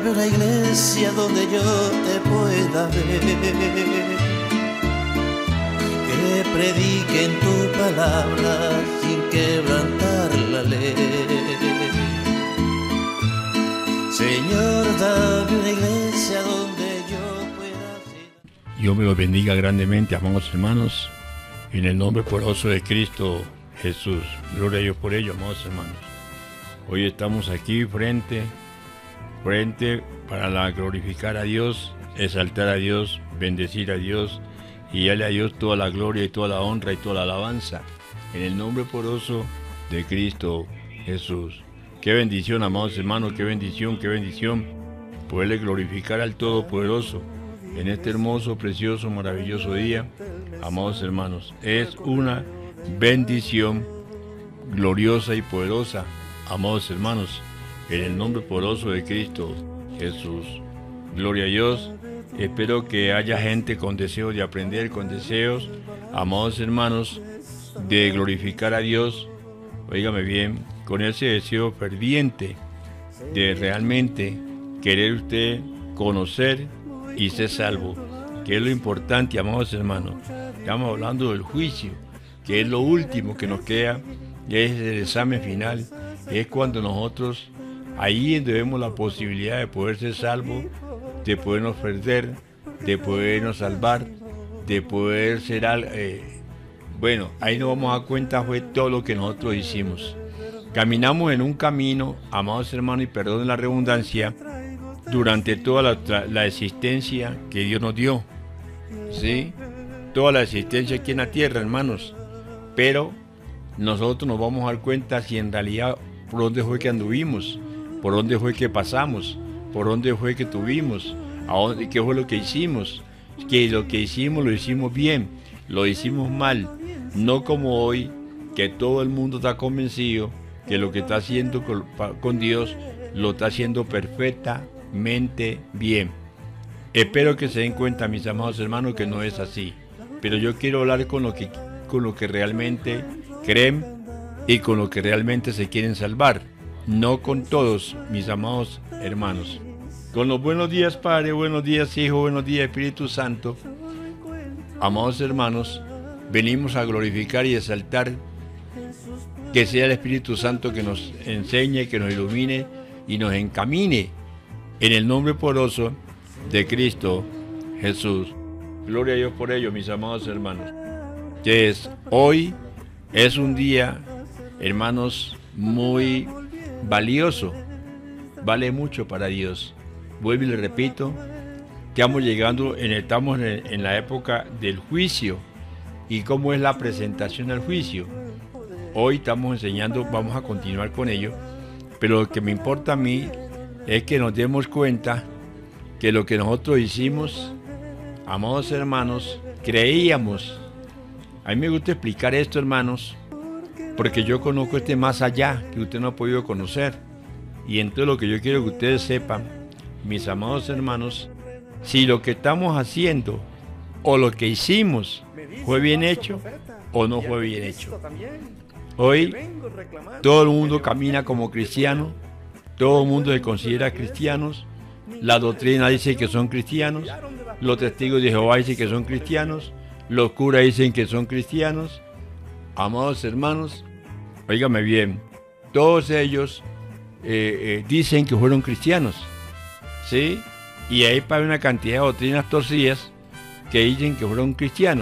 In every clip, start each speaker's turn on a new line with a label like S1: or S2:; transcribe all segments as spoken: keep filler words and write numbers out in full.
S1: dame una iglesia donde yo te pueda ver, que prediquen tu palabra sin quebrantar la ley. Señor, dame una iglesia donde yo pueda ser.
S2: Dios me los bendiga grandemente, amados hermanos, en el nombre poderoso de Cristo Jesús. Gloria a Dios por ello, amados hermanos. Hoy estamos aquí frente, frente para la glorificar a Dios, exaltar a Dios, bendecir a Dios y darle a Dios toda la gloria y toda la honra y toda la alabanza en el nombre poderoso de Cristo Jesús. Qué bendición, amados hermanos, qué bendición, qué bendición poderle glorificar al Todopoderoso en este hermoso, precioso, maravilloso día. Amados hermanos, es una bendición gloriosa y poderosa, amados hermanos, en el nombre poderoso de Cristo Jesús. Gloria a Dios. Espero que haya gente con deseos de aprender, con deseos, amados hermanos, de glorificar a Dios. Óigame bien, con ese deseo ferviente de realmente querer usted conocer y ser salvo, que es lo importante, amados hermanos. Estamos hablando del juicio, que es lo último que nos queda, y es el examen final. Es cuando nosotros, ahí vemos la posibilidad de poder ser salvos, de podernos perder, de podernos salvar, de poder ser algo. Eh, bueno, ahí nos vamos a dar cuenta fue todo lo que nosotros hicimos. Caminamos en un camino, amados hermanos, y perdonen la redundancia, durante toda la, la existencia que Dios nos dio, ¿sí? Toda la existencia aquí en la tierra, hermanos. Pero nosotros nos vamos a dar cuenta si en realidad por dónde fue que anduvimos, por dónde fue que pasamos, por dónde fue que tuvimos, a dónde, qué fue lo que hicimos, que lo que hicimos lo hicimos bien, lo hicimos mal, no como hoy, que todo el mundo está convencido que lo que está haciendo con, con Dios lo está haciendo perfectamente bien. Espero que se den cuenta, mis amados hermanos, que no es así, pero yo quiero hablar con lo que, con lo que realmente creen y con lo que realmente se quieren salvar, no con todos, mis amados hermanos. Con los buenos días, Padre, buenos días, Hijo, buenos días, Espíritu Santo. Amados hermanos, venimos a glorificar y exaltar, que sea el Espíritu Santo que nos enseñe, que nos ilumine y nos encamine en el nombre poderoso de Cristo Jesús. Gloria a Dios por ello, mis amados hermanos. Que es hoy, es un día, hermanos, muy valioso, vale mucho para Dios. Vuelvo y le repito, estamos llegando, en, estamos en, en la época del juicio. ¿Y cómo es la presentación al juicio? Hoy estamos enseñando, vamos a continuar con ello, pero lo que me importa a mí es que nos demos cuenta que lo que nosotros hicimos, amados hermanos, creíamos. A mí me gusta explicar esto, hermanos, porque yo conozco este más allá que usted no ha podido conocer. Y entonces lo que yo quiero que ustedes sepan, mis amados hermanos, si lo que estamos haciendo o lo que hicimos fue bien hecho o no fue bien hecho. Hoy todo el mundo camina como cristiano, todo el mundo se considera cristianos, la doctrina dice que son cristianos, los testigos de Jehová dicen que son cristianos, los curas dicen que son cristianos. Amados hermanos, óigame bien, todos ellos eh, eh, dicen que fueron cristianos, ¿sí? Y hay para una cantidad de doctrinas torcidas que dicen que fueron cristianos.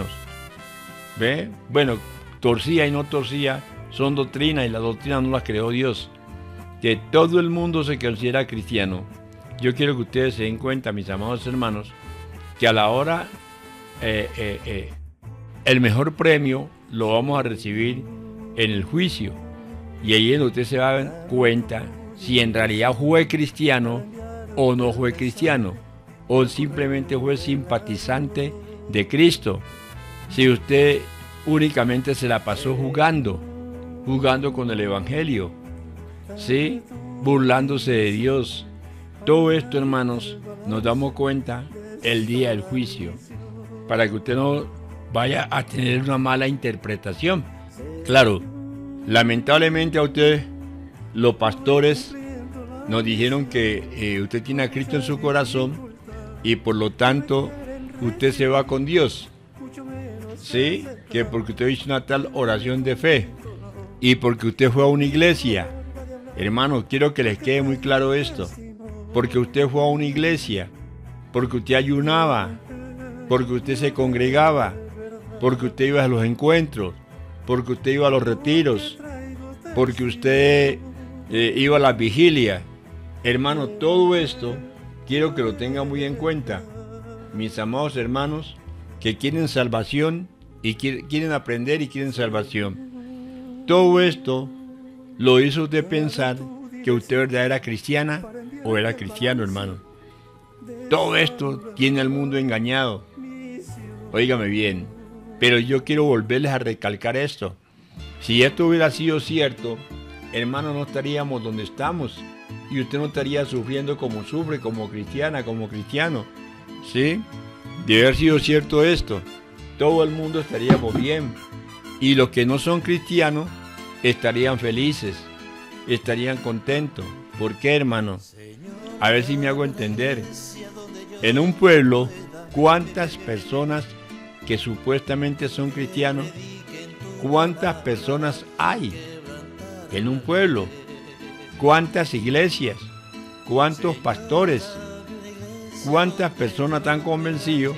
S2: ¿Ve? Bueno, torcida y no torcida son doctrinas y las doctrinas no las creó Dios. Que todo el mundo se considera cristiano. Yo quiero que ustedes se den cuenta, mis amados hermanos, que a la hora eh, eh, eh, el mejor premio lo vamos a recibir en el juicio. Y ahí es donde usted se va a dar cuenta si en realidad fue cristiano o no fue cristiano, o simplemente fue simpatizante de Cristo. Si usted únicamente se la pasó jugando, jugando con el Evangelio, ¿sí? Burlándose de Dios. Todo esto, hermanos, nos damos cuenta el día del juicio, para que usted no vaya a tener una mala interpretación. Claro, lamentablemente a ustedes, los pastores, nos dijeron que eh, usted tiene a Cristo en su corazón y por lo tanto usted se va con Dios. ¿Sí? Que porque usted hizo una tal oración de fe y porque usted fue a una iglesia. Hermano, quiero que les quede muy claro esto. Porque usted fue a una iglesia, porque usted ayunaba, porque usted se congregaba, porque usted iba a los encuentros, porque usted iba a los retiros, porque usted eh, iba a las vigilias. Hermano, todo esto quiero que lo tengan muy en cuenta. Mis amados hermanos que quieren salvación y quieren aprender y quieren salvación. Todo esto lo hizo usted pensar que usted verdad era cristiana o era cristiano, hermano. Todo esto tiene al mundo engañado. Óigame bien, pero yo quiero volverles a recalcar esto. Si esto hubiera sido cierto, hermano, no estaríamos donde estamos y usted no estaría sufriendo como sufre, como cristiana, como cristiano. ¿Sí? De haber sido cierto esto, todo el mundo estaríamos bien y los que no son cristianos estarían felices, estarían contentos. ¿Por qué, hermano? A ver si me hago entender. En un pueblo, ¿cuántas personas que supuestamente son cristianos? ¿Cuántas personas hay en un pueblo? ¿Cuántas iglesias? ¿Cuántos pastores? ¿Cuántas personas están convencidos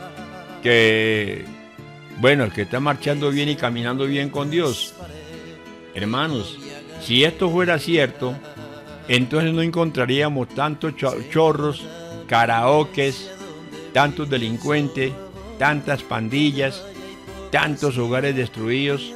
S2: que, bueno, que están marchando bien y caminando bien con Dios? Hermanos, si esto fuera cierto, entonces no encontraríamos tantos chorros, karaokes, tantos delincuentes, tantas pandillas, tantos hogares destruidos,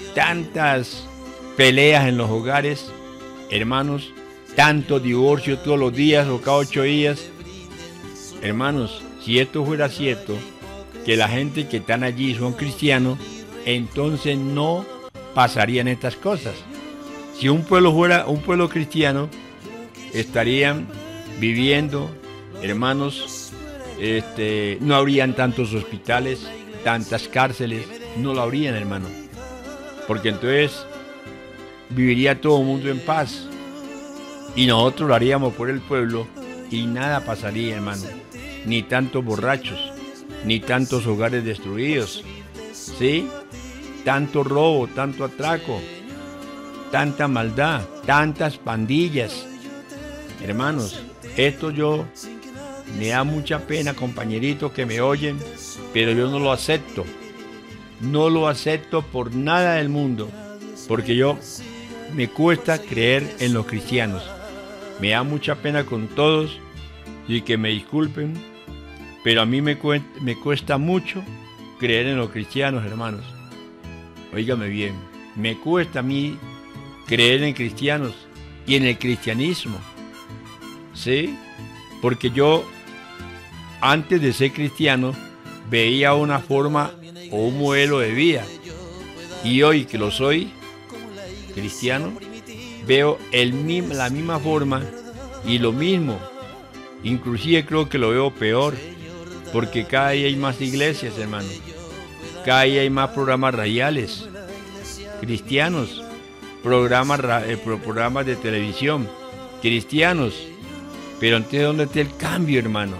S2: tantas peleas en los hogares, hermanos, tantos divorcios todos los días o cada ocho días. Hermanos, si esto fuera cierto, que la gente que están allí son cristianos, entonces no pasarían estas cosas. Si un pueblo fuera un pueblo cristiano, estarían viviendo, hermanos, este, no habrían tantos hospitales, tantas cárceles, no lo habrían, hermano. Porque entonces viviría todo el mundo en paz. Y nosotros lo haríamos por el pueblo y nada pasaría, hermano. Ni tantos borrachos, ni tantos hogares destruidos, ¿sí? Tanto robo, tanto atraco, tanta maldad, tantas pandillas. Hermanos, esto yo me da mucha pena, compañeritos que me oyen, pero yo no lo acepto. No lo acepto por nada del mundo, porque yo me cuesta creer en los cristianos. Me da mucha pena con todos y que me disculpen, pero a mí me, cu me cuesta mucho creer en los cristianos, hermanos. Óigame bien, me cuesta a mí creer en cristianos y en el cristianismo, ¿sí? Porque yo, antes de ser cristiano, veía una forma o un modelo de vida. Y hoy que lo soy, cristiano, veo el mismo, la misma forma y lo mismo. Inclusive creo que lo veo peor, porque cada día hay más iglesias, hermano. Cada día hay más programas radiales, cristianos, programas, eh, programas de televisión, cristianos. Pero entonces, ¿dónde está el cambio, hermano?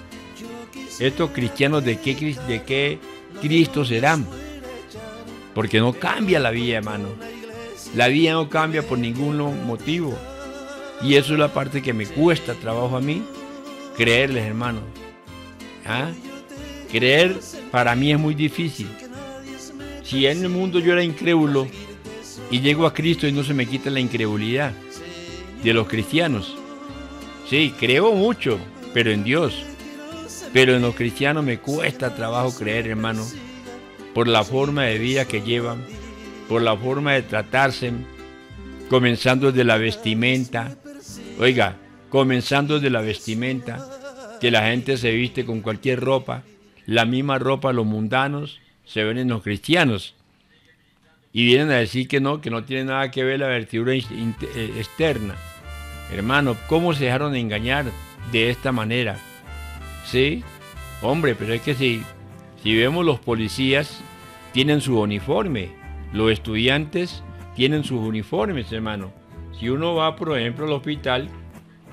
S2: Estos cristianos, ¿de qué, de qué Cristo serán? Porque no cambia la vida, hermano. La vida no cambia por ningún motivo. Y eso es la parte que me cuesta trabajo a mí, creerles, hermano. ¿Ah? Creer para mí es muy difícil. Si en el mundo yo era incrédulo y llego a Cristo y no se me quita la incredulidad de los cristianos. Sí, creo mucho, pero en Dios. Pero en los cristianos me cuesta trabajo creer, hermano, por la forma de vida que llevan, por la forma de tratarse, comenzando desde la vestimenta. Oiga, comenzando desde la vestimenta, que la gente se viste con cualquier ropa, la misma ropa los mundanos se ven en los cristianos. Y vienen a decir que no, que no tiene nada que ver la vestidura externa. Hermano, ¿cómo se dejaron engañar de esta manera? ¿Sí? Hombre, pero es que si, si vemos los policías, tienen su uniforme. Los estudiantes tienen sus uniformes, hermano. Si uno va, por ejemplo, al hospital,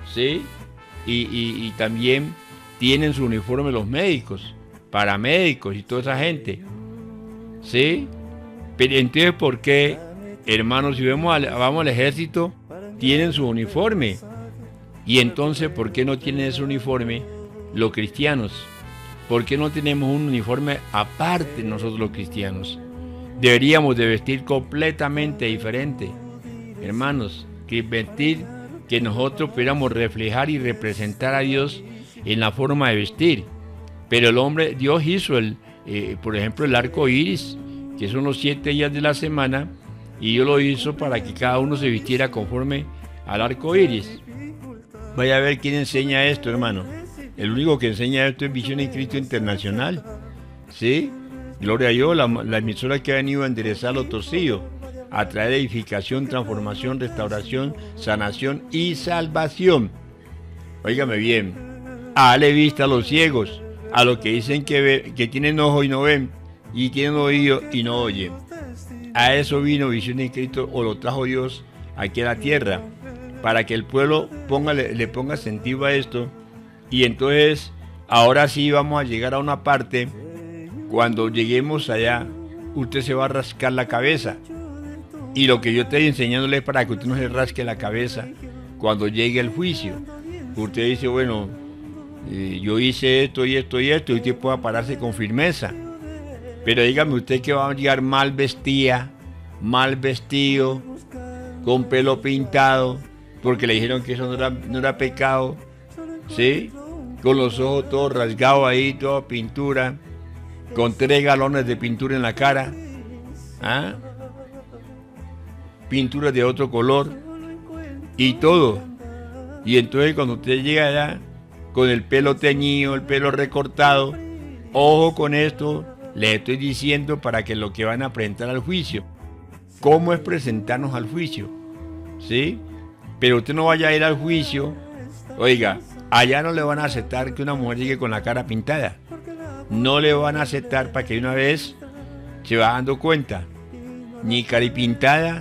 S2: ¿sí? Y, y, y también tienen su uniforme los médicos, paramédicos y toda esa gente, ¿sí? Pero entonces, ¿por qué, hermanos, si vemos al, vamos al ejército, tienen su uniforme? Y entonces, ¿por qué no tienen ese uniforme los cristianos? ¿Por qué no tenemos un uniforme aparte nosotros los cristianos? Deberíamos de vestir completamente diferente, hermanos, que vestir que nosotros pudiéramos reflejar y representar a Dios en la forma de vestir. Pero el hombre, Dios hizo, el, eh, por ejemplo, el arco iris, que son los siete días de la semana, y Dios lo hizo para que cada uno se vistiera conforme al arco iris. Vaya a ver quién enseña esto, hermano. El único que enseña esto es Visión en Cristo Internacional, ¿sí? Gloria a Dios, la, la emisora que ha venido a enderezar lo torcido, a traer edificación, transformación, restauración, sanación y salvación. Óigame bien, a darle vista a los ciegos, a los que dicen que, ve, que tienen ojo y no ven, y tienen oído y no oyen. A eso vino Visión en Cristo, o lo trajo Dios aquí a la tierra, para que el pueblo ponga, le, le ponga sentido a esto. Y entonces, ahora sí vamos a llegar a una parte. Cuando lleguemos allá, usted se va a rascar la cabeza. Y lo que yo estoy enseñándole es para que usted no se rasque la cabeza cuando llegue el juicio. Usted dice, bueno, eh, yo hice esto y esto y esto, y usted pueda pararse con firmeza. Pero dígame usted que va a llegar mal vestida, mal vestido, con pelo pintado, porque le dijeron que eso no era, no era pecado, ¿sí? Con los ojos todos rasgados ahí, toda pintura, con tres galones de pintura en la cara, ¿ah? Pinturas de otro color y todo. Y entonces cuando usted llega allá con el pelo teñido, el pelo recortado, ojo con esto, les estoy diciendo para que lo que van a presentar al juicio, cómo es presentarnos al juicio, ¿sí? Pero usted no vaya a ir al juicio, oiga, allá no le van a aceptar que una mujer llegue con la cara pintada, no le van a aceptar, para que una vez se va dando cuenta, ni caripintada,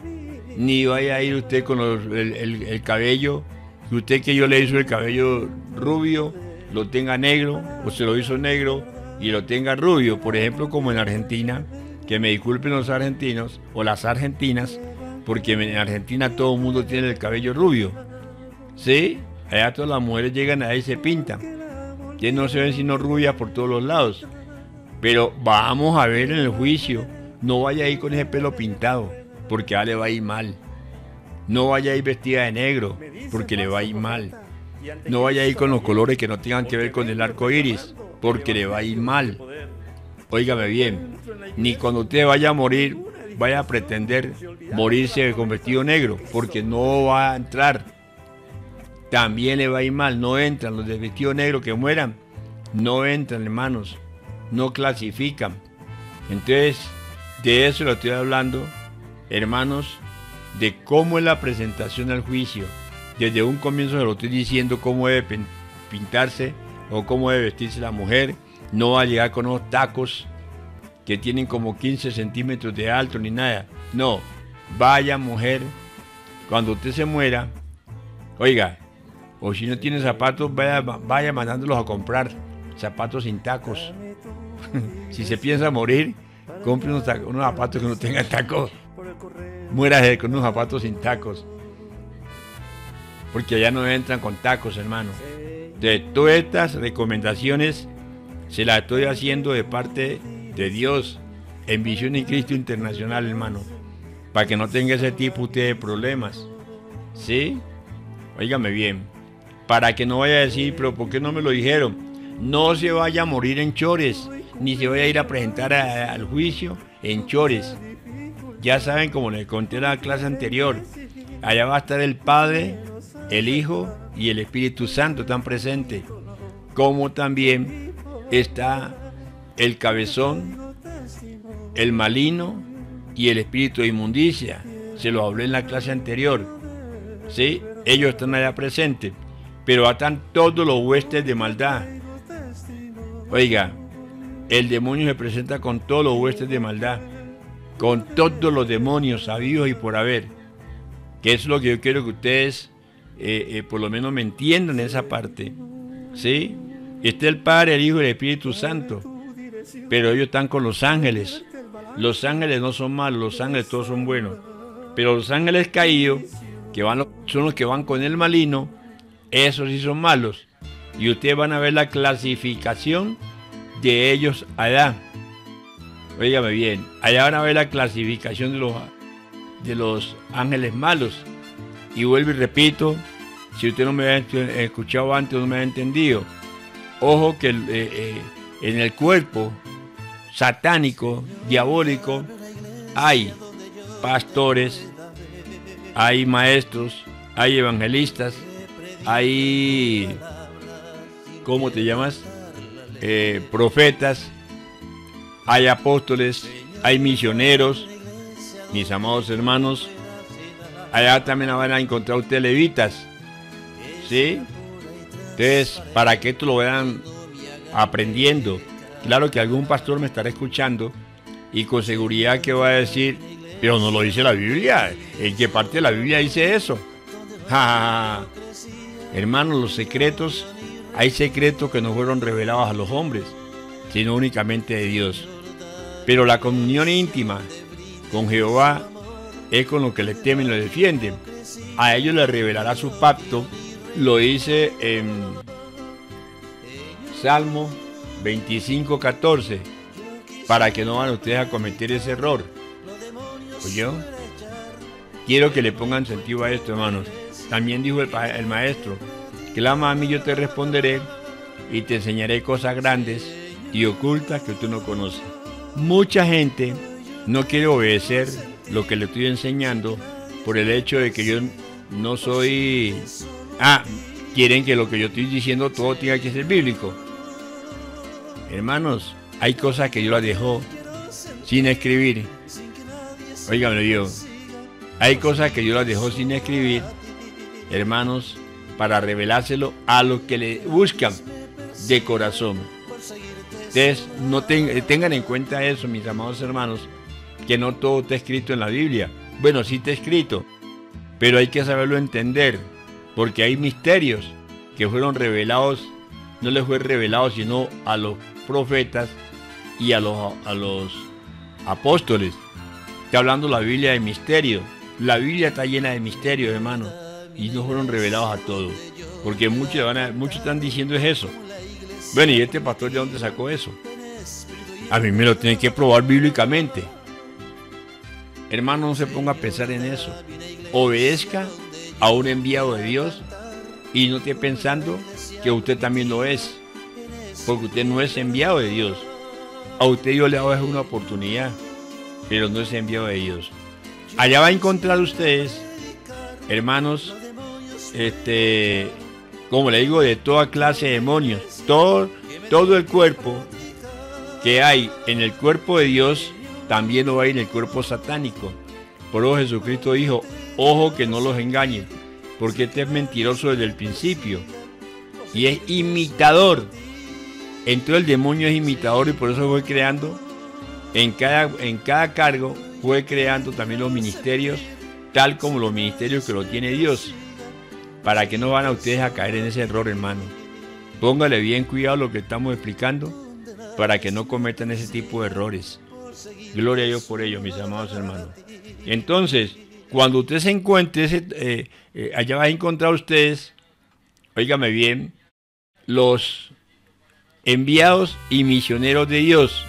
S2: ni vaya a ir usted con los, el, el, el cabello, que usted que yo le hizo el cabello rubio, lo tenga negro, o se lo hizo negro y lo tenga rubio, por ejemplo, como en Argentina, que me disculpen los argentinos o las argentinas, porque en Argentina todo el mundo tiene el cabello rubio, ¿sí? Allá todas las mujeres llegan ahí y se pintan, que no se ven sino rubias por todos los lados. Pero vamos a ver en el juicio, no vaya a ir con ese pelo pintado, porque ya le va a ir mal. No vaya a ir vestida de negro, porque le va a ir mal. No vaya a ir con los colores que no tengan que ver con el arco iris, porque le va a ir mal. Óigame bien, ni cuando usted vaya a morir, vaya a pretender morirse con vestido negro, porque no va a entrar. También le va a ir mal, no entran los de vestido negro que mueran, no entran, hermanos, no clasifican. Entonces, de eso lo estoy hablando, hermanos, de cómo es la presentación al juicio. Desde un comienzo se lo estoy diciendo cómo debe pintarse o cómo debe vestirse la mujer. No va a llegar con unos tacos que tienen como quince centímetros de alto ni nada. No, vaya mujer, cuando usted se muera, oiga, o si no tiene zapatos, vaya, vaya mandándolos a comprar zapatos sin tacos. Si se piensa morir, compre unos, unos zapatos que no tengan tacos. Muérase con unos zapatos sin tacos, porque allá no entran con tacos, hermano. De todas estas recomendaciones se las estoy haciendo de parte de Dios en Visión en Cristo Internacional, hermano, para que no tenga ese tipo usted de problemas, ¿sí? Óigame bien, para que no vaya a decir, pero ¿por qué no me lo dijeron? No se vaya a morir en chores, ni se vaya a ir a presentar a, al juicio en chores. Ya saben, como les conté en la clase anterior, allá va a estar el Padre, el Hijo y el Espíritu Santo están presentes, como también está el cabezón, el maligno y el espíritu de inmundicia. Se lo hablé en la clase anterior, ¿sí? Ellos están allá presentes, pero están todos los huestes de maldad. Oiga, el demonio se presenta con todos los huestes de maldad, con todos los demonios habidos y por haber, que es lo que yo quiero que ustedes eh, eh, por lo menos me entiendan esa parte, ¿sí? Está el Padre, el Hijo y el Espíritu Santo, pero ellos están con los ángeles. Los ángeles no son malos, los ángeles todos son buenos, pero los ángeles caídos, que van, son los que van con el maligno, esos sí son malos. Y ustedes van a ver la clasificación de ellos allá. Óigame bien, allá van a ver la clasificación de los, de los ángeles malos. Y vuelvo y repito, si usted no me ha escuchado antes, no me ha entendido. Ojo que eh, eh, en el cuerpo satánico, diabólico, hay pastores, hay maestros, hay evangelistas, hay, ¿cómo te llamas? Eh, profetas, hay apóstoles, hay misioneros, mis amados hermanos. Allá también van a encontrar ustedes levitas, ¿sí? Entonces, para que esto lo vayan aprendiendo. Claro que algún pastor me estará escuchando y con seguridad que va a decir, pero no lo dice la Biblia. ¿En qué parte de la Biblia dice eso? Ja, ja, ja. Hermanos, los secretos, hay secretos que no fueron revelados a los hombres, sino únicamente de Dios. Pero la comunión íntima con Jehová es con lo que le temen y le defienden. A ellos les revelará su pacto. Lo dice en Salmo veinticinco, catorce, para que no van ustedes a cometer ese error. ¿Oyó? Quiero que le pongan sentido a esto, hermanos. También dijo el, el maestro, clama a mí, yo te responderé y te enseñaré cosas grandes y ocultas que tú no conoces. Mucha gente no quiere obedecer lo que le estoy enseñando por el hecho de que yo no soy... Ah, quieren que lo que yo estoy diciendo todo tenga que ser bíblico. Hermanos, hay cosas que yo las dejo sin escribir. Óigame, Dios. Hay cosas que yo las dejo sin escribir, hermanos, para revelárselo a los que le buscan de corazón. Ustedes no ten, tengan en cuenta eso, mis amados hermanos, que no todo está escrito en la Biblia. Bueno, sí está escrito, pero hay que saberlo entender, porque hay misterios que fueron revelados, no les fue revelado sino a los profetas y a los, a los apóstoles. Está hablando la Biblia de misterios. La Biblia está llena de misterios, hermanos, y no fueron revelados a todos, porque muchos, van a, muchos están diciendo es eso. Bueno, ¿y este pastor de dónde sacó eso? A mí me lo tienen que probar bíblicamente. Hermano, no se ponga a pensar en eso. Obedezca a un enviado de Dios y no esté pensando que usted también lo es, porque usted no es enviado de Dios. A usted Dios le ha dado una oportunidad, pero no es enviado de Dios. Allá va a encontrar ustedes, hermanos, este, como le digo, de toda clase de demonios. Todo, todo el cuerpo que hay en el cuerpo de Dios, también lo hay en el cuerpo satánico. Por eso Jesucristo dijo, ojo que no los engañen, porque este es mentiroso desde el principio y es imitador. Entonces el demonio es imitador y por eso fue creando, en cada, en cada cargo, fue creando también los ministerios, tal como los ministerios que lo tiene Dios, para que no van a ustedes a caer en ese error, hermano. Póngale bien cuidado lo que estamos explicando, para que no cometan ese tipo de errores. Gloria a Dios por ello, mis amados hermanos. Entonces, cuando usted se encuentre, ese, eh, eh, allá va a encontrar ustedes, óigame bien, los enviados y misioneros de Dios.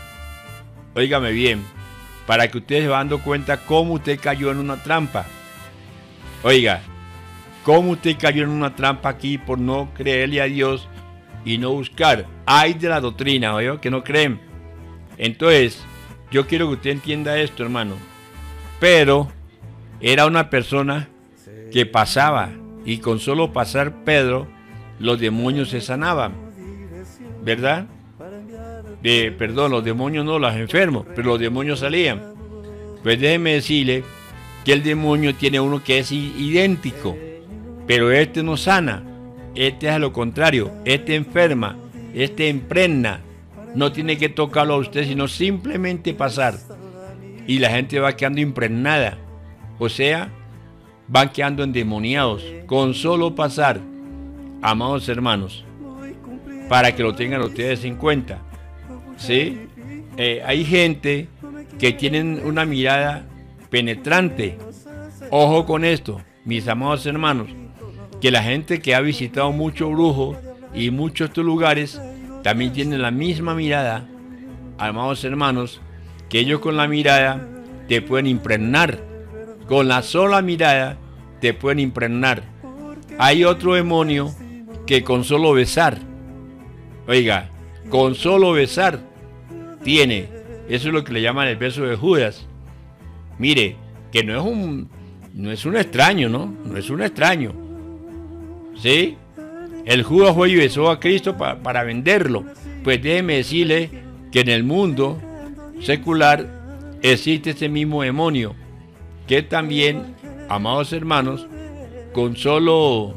S2: Óigame bien, para que ustedes se van dando cuenta cómo usted cayó en una trampa. Oiga, cómo usted cayó en una trampa aquí por no creerle a Dios y no buscar. Hay de la doctrina, ¿oye? Que no creen. Entonces, yo quiero que usted entienda esto, hermano. Pero era una persona que pasaba y con solo pasar Pedro, los demonios se sanaban, ¿verdad? De, perdón, los demonios no, los enfermos, pero los demonios salían. Pues déjeme decirle que el demonio tiene uno que es idéntico, pero este no sana, este es a lo contrario, este enferma, este impregna. No tiene que tocarlo a usted, sino simplemente pasar. Y la gente va quedando impregnada. O sea, van quedando endemoniados con solo pasar, amados hermanos, para que lo tengan ustedes en cuenta. ¿Sí? Eh, hay gente que tienen una mirada penetrante. Ojo con esto, mis amados hermanos, que la gente que ha visitado muchos brujos y muchos estos lugares también tienen la misma mirada, amados hermanos, que ellos con la mirada te pueden impregnar. Con la sola mirada te pueden impregnar. Hay otro demonio que con solo besar, oiga, con solo besar tiene, eso es lo que le llaman el beso de Judas. Mire, que no es un, no es un extraño, ¿no? No es un extraño. ¿Sí? El Judas fue y besó a Cristo pa, para venderlo. Pues déjeme decirle que en el mundo secular existe ese mismo demonio, que también, amados hermanos, con solo,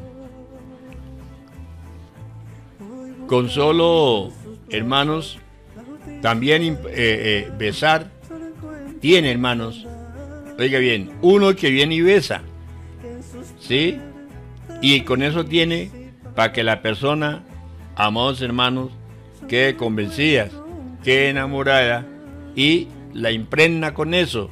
S2: con solo, hermanos, también eh, eh, besar, tiene, hermanos, oiga bien, uno que viene y besa, ¿sí? Y con eso tiene para que la persona, amados hermanos, quede convencida, quede enamorada y la impregna con eso.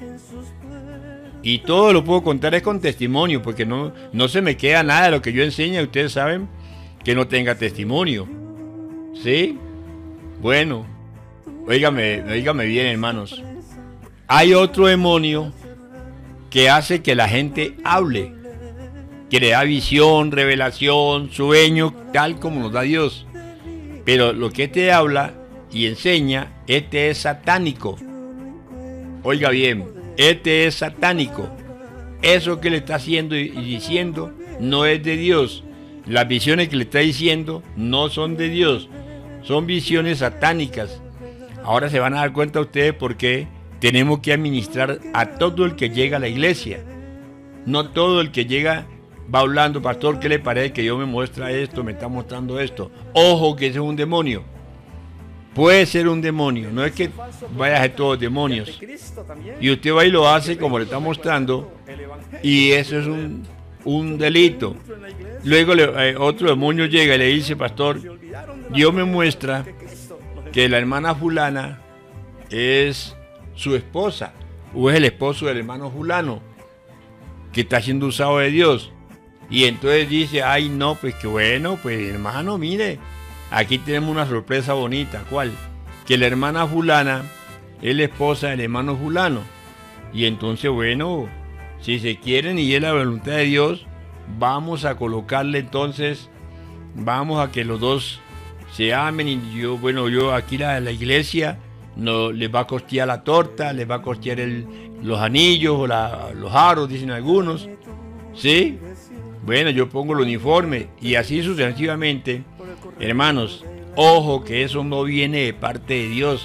S2: Y todo lo puedo contar es con testimonio, porque no, no se me queda nada de lo que yo enseño. Ustedes saben que no tenga testimonio. ¿Sí? Bueno, óigame, óigame bien, hermanos. Hay otro demonio que hace que la gente hable, que le da visión, revelación, sueño, tal como nos da Dios. Pero lo que este habla y enseña, este es satánico. Oiga bien, este es satánico. Eso que le está haciendo y diciendo no es de Dios. Las visiones que le está diciendo no son de Dios. Son visiones satánicas. Ahora se van a dar cuenta ustedes por qué tenemos que administrar a todo el que llega a la iglesia. No todo el que llega va hablando, pastor, ¿qué le parece que Dios me muestra esto, me está mostrando esto? Ojo que ese es un demonio. Puede ser un demonio, no es que vaya a ser todos demonios. Y usted va y lo hace como le está mostrando, y eso es un, un delito. Luego le, eh, otro demonio llega y le dice, pastor, Dios me muestra que la hermana fulana es su esposa, o es el esposo del hermano fulano, que está siendo usado de Dios. Y entonces dice, ay no, pues qué bueno, pues hermano, mire, aquí tenemos una sorpresa bonita. ¿Cuál? Que la hermana fulana es la esposa del hermano fulano. Y entonces, bueno, si se quieren y es la voluntad de Dios, vamos a colocarle entonces, vamos a que los dos se amen. Y yo, bueno, yo aquí la, la iglesia no, les va a costear la torta, les va a costear el, los anillos o la, los aros, dicen algunos. ¿Sí? Bueno, yo pongo el uniforme y así sucesivamente. Hermanos, ojo que eso no viene de parte de Dios.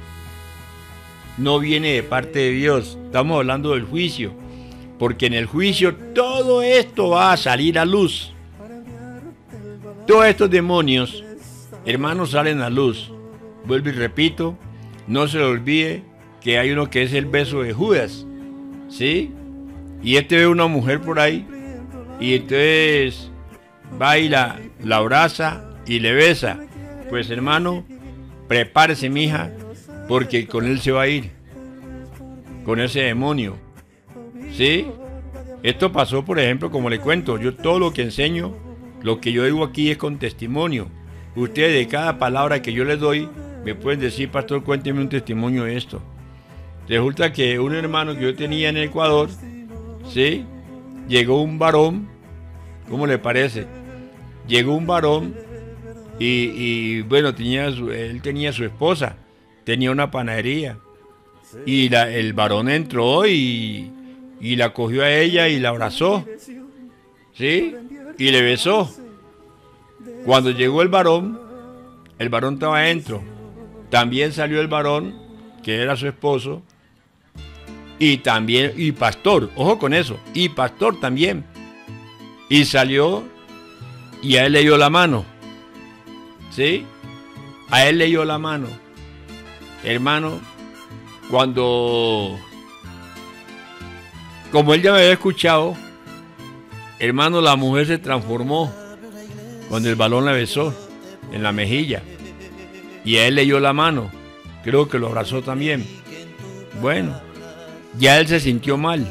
S2: No viene de parte de Dios. Estamos hablando del juicio. Porque en el juicio todo esto va a salir a luz. Todos estos demonios, hermanos, salen a luz. Vuelvo y repito, no se le olvide que hay uno que es el beso de Judas. ¿Sí? Y este ve una mujer por ahí. Y entonces va y la, la abraza y le besa. Pues hermano, prepárese, mija, porque con él se va a ir, con ese demonio. ¿Sí? Esto pasó, por ejemplo, como le cuento, yo todo lo que enseño, lo que yo digo aquí es con testimonio. Ustedes de cada palabra que yo les doy, me pueden decir, pastor, cuénteme un testimonio de esto. Resulta que un hermano que yo tenía en Ecuador, ¿sí? Llegó un varón, ¿cómo le parece? Llegó un varón y, y bueno, tenía su, él tenía su esposa, tenía una panadería. Y la, el varón entró y, y la cogió a ella y la abrazó, ¿sí? Y le besó. Cuando llegó el varón, el varón estaba adentro. También salió el varón, que era su esposo, y también, y pastor, ojo con eso, y pastor también. Y salió y a él le dio la mano, ¿sí? A él le dio la mano. Hermano, cuando, como él ya me había escuchado, hermano, la mujer se transformó cuando el balón la besó en la mejilla. Y a él le dio la mano. Creo que lo abrazó también. Bueno, ya él se sintió mal.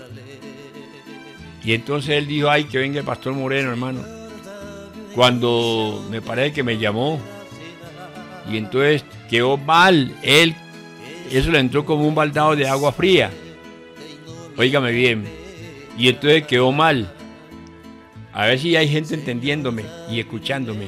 S2: Y entonces él dijo, ay, que venga el pastor Moreno, hermano. Cuando me parece que me llamó. Y entonces quedó mal. Él, eso le entró como un baldado de agua fría. Óigame bien. Y entonces quedó mal. A ver si hay gente entendiéndome y escuchándome.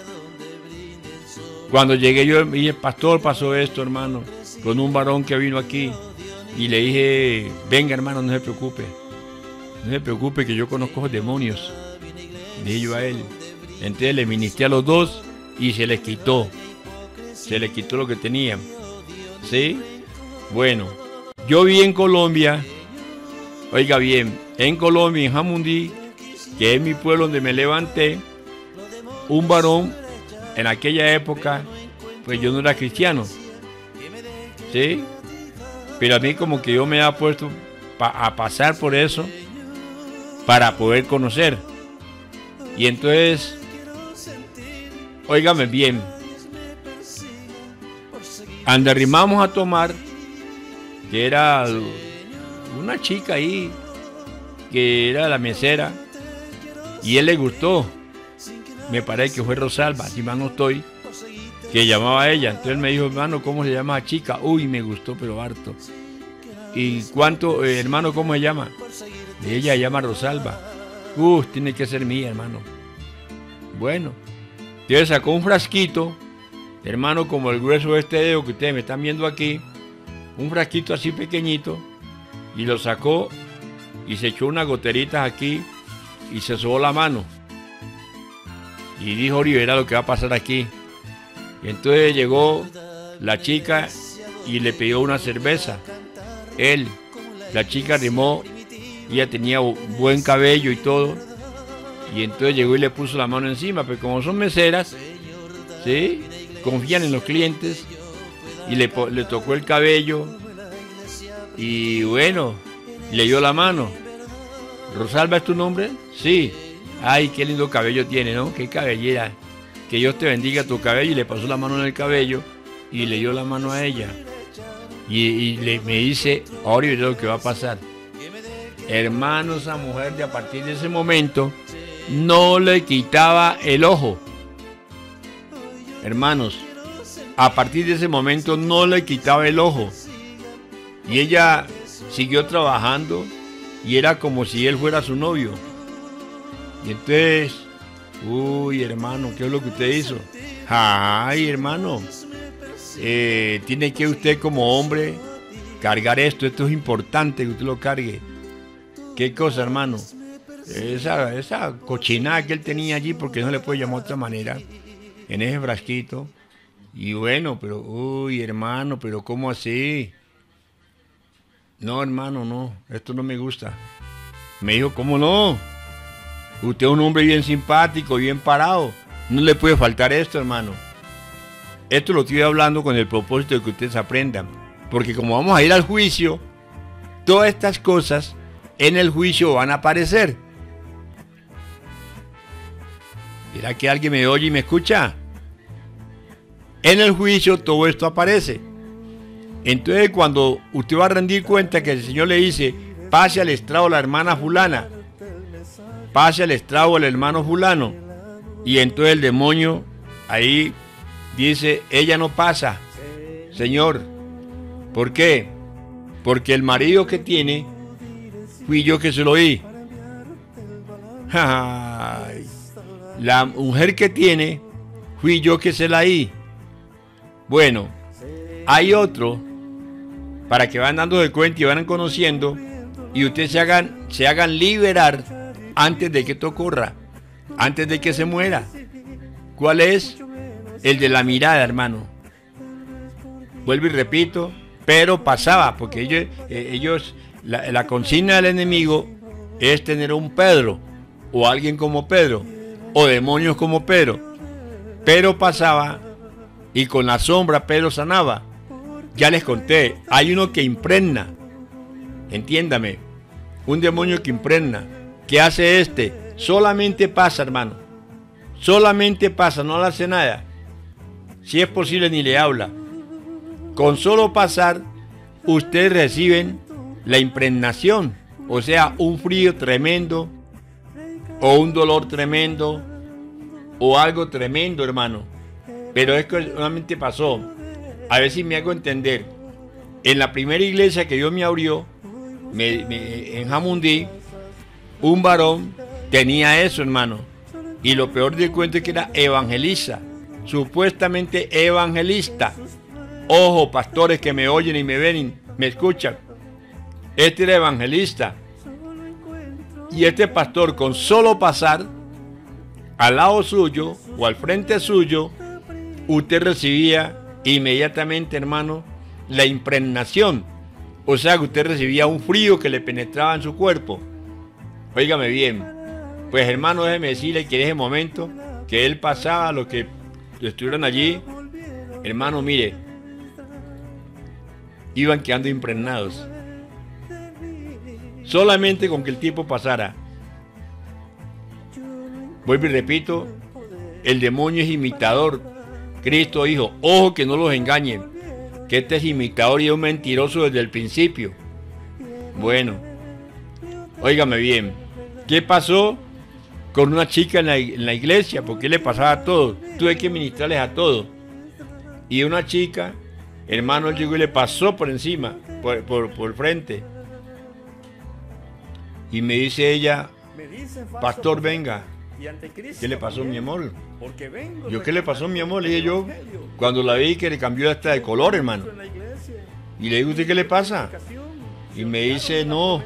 S2: Cuando llegué yo, y el pastor pasó esto, hermano, con un varón que vino aquí. Y le dije, venga, hermano, no se preocupe. No se preocupe que yo conozco los demonios. Dije yo a él. Entonces le ministré a los dos y se les quitó. Se les quitó lo que tenían. ¿Sí? Bueno, yo vi en Colombia, oiga bien, en Colombia, en Jamundí, que es mi pueblo donde me levanté, un varón, en aquella época, pues yo no era cristiano. ¿Sí? Pero a mí como que yo me había puesto pa a pasar por eso para poder conocer. Y entonces, óigame bien, andarrimamos a tomar, que era una chica ahí, que era la mesera, y él le gustó. Me parece que fue Rosalba, si mal no estoy, que llamaba a ella. Entonces él me dijo, hermano, ¿cómo se llama la chica? Uy, me gustó, pero harto. ¿Y cuánto, eh, hermano, cómo se llama? Y ella se llama Rosalba. Uf, tiene que ser mía, hermano. Bueno, entonces sacó un frasquito, hermano, como el grueso de este dedo que ustedes me están viendo aquí, un frasquito así pequeñito, y lo sacó y se echó unas goteritas aquí y se sobó la mano. Y dijo, Olivera, lo que va a pasar aquí. Y entonces llegó la chica y le pidió una cerveza. Él, la chica arrimó, y ella tenía buen cabello y todo. Y entonces llegó y le puso la mano encima, pero como son meseras, ¿sí?, confían en los clientes, y le, le tocó el cabello. Y bueno, le dio la mano. ¿Rosalba es tu nombre? Sí. Ay, qué lindo cabello tiene, ¿no? Qué cabellera. Que Dios te bendiga tu cabello. Y le pasó la mano en el cabello y le dio la mano a ella. Y, y le, me dice, ahora veré lo que va a pasar. Hermano, esa mujer de a partir de ese momento no le quitaba el ojo. Hermanos, a partir de ese momento no le quitaba el ojo. Y ella siguió trabajando y era como si él fuera su novio. Y entonces, uy, hermano, ¿qué es lo que usted hizo? Ay, hermano, eh, tiene que usted como hombre cargar esto. Esto es importante que usted lo cargue. ¿Qué cosa, hermano? Esa, esa cochinada que él tenía allí, porque no le puede llamar de otra manera, en ese frasquito. Y bueno, pero, uy, hermano, pero ¿cómo así? No, hermano, no, esto no me gusta. Me dijo, ¿cómo no? Usted es un hombre bien simpático, bien parado. No le puede faltar esto, hermano. Esto lo estoy hablando con el propósito de que ustedes aprendan. Porque como vamos a ir al juicio, todas estas cosas en el juicio van a aparecer. ¿Será que alguien me oye y me escucha? En el juicio todo esto aparece. Entonces cuando usted va a rendir cuenta que el Señor le dice, pase al estrado la hermana fulana, pase al estrado el hermano fulano, y entonces el demonio ahí dice, ella no pasa, Señor. ¿Por qué? Porque el marido que tiene fui yo que se lo di. Ay, la mujer que tiene fui yo que se la di. Bueno, hay otro, para que van dando de cuenta y van conociendo, y ustedes se hagan, se hagan liberar antes de que esto ocurra, antes de que se muera. ¿Cuál es? El de la mirada, hermano. Vuelvo y repito, pero pasaba, porque ellos, eh, ellos la, la consigna del enemigo es tener un Pedro, o alguien como Pedro, o demonios como Pedro. Pero pasaba, y con la sombra Pedro sanaba. Ya les conté, hay uno que impregna, entiéndame, un demonio que impregna. ¿Qué hace este? Solamente pasa, hermano. Solamente pasa, no le hace nada. Si es posible, ni le habla. Con solo pasar, ustedes reciben la impregnación, o sea, un frío tremendo, o un dolor tremendo, o algo tremendo, hermano. Pero es que solamente pasó. A ver si me hago entender. En la primera iglesia que Dios me abrió, me, me, en Jamundí, un varón tenía eso, hermano. Y lo peor del cuento es que era evangelista, supuestamente evangelista. Ojo, pastores que me oyen y me ven y me escuchan. Este era evangelista. Y este pastor, con solo pasar al lado suyo o al frente suyo, usted recibía inmediatamente, hermano, la impregnación. O sea, que usted recibía un frío que le penetraba en su cuerpo. Óigame bien. Pues, hermano, déjeme decirle que en ese momento que él pasaba, los que estuvieron allí, hermano, mire, iban quedando impregnados. Solamente con que el tipo pasara. Vuelvo y repito, el demonio es imitador. Cristo dijo, ojo que no los engañen, que este es imitador y es un mentiroso desde el principio. Bueno, óigame bien, ¿qué pasó con una chica en la, en la iglesia? Porque le pasaba a todos, tuve que ministrarles a todos. Y una chica, hermano, llegó y le pasó por encima, por, por, por frente. Y me dice ella, pastor, venga. ¿Qué le pasó, mi amor? Yo, ¿qué le pasó, mi amor? Le dije yo, cuando la vi que le cambió hasta de color, hermano. Y le digo, ¿usted qué le pasa? Y me dice, no.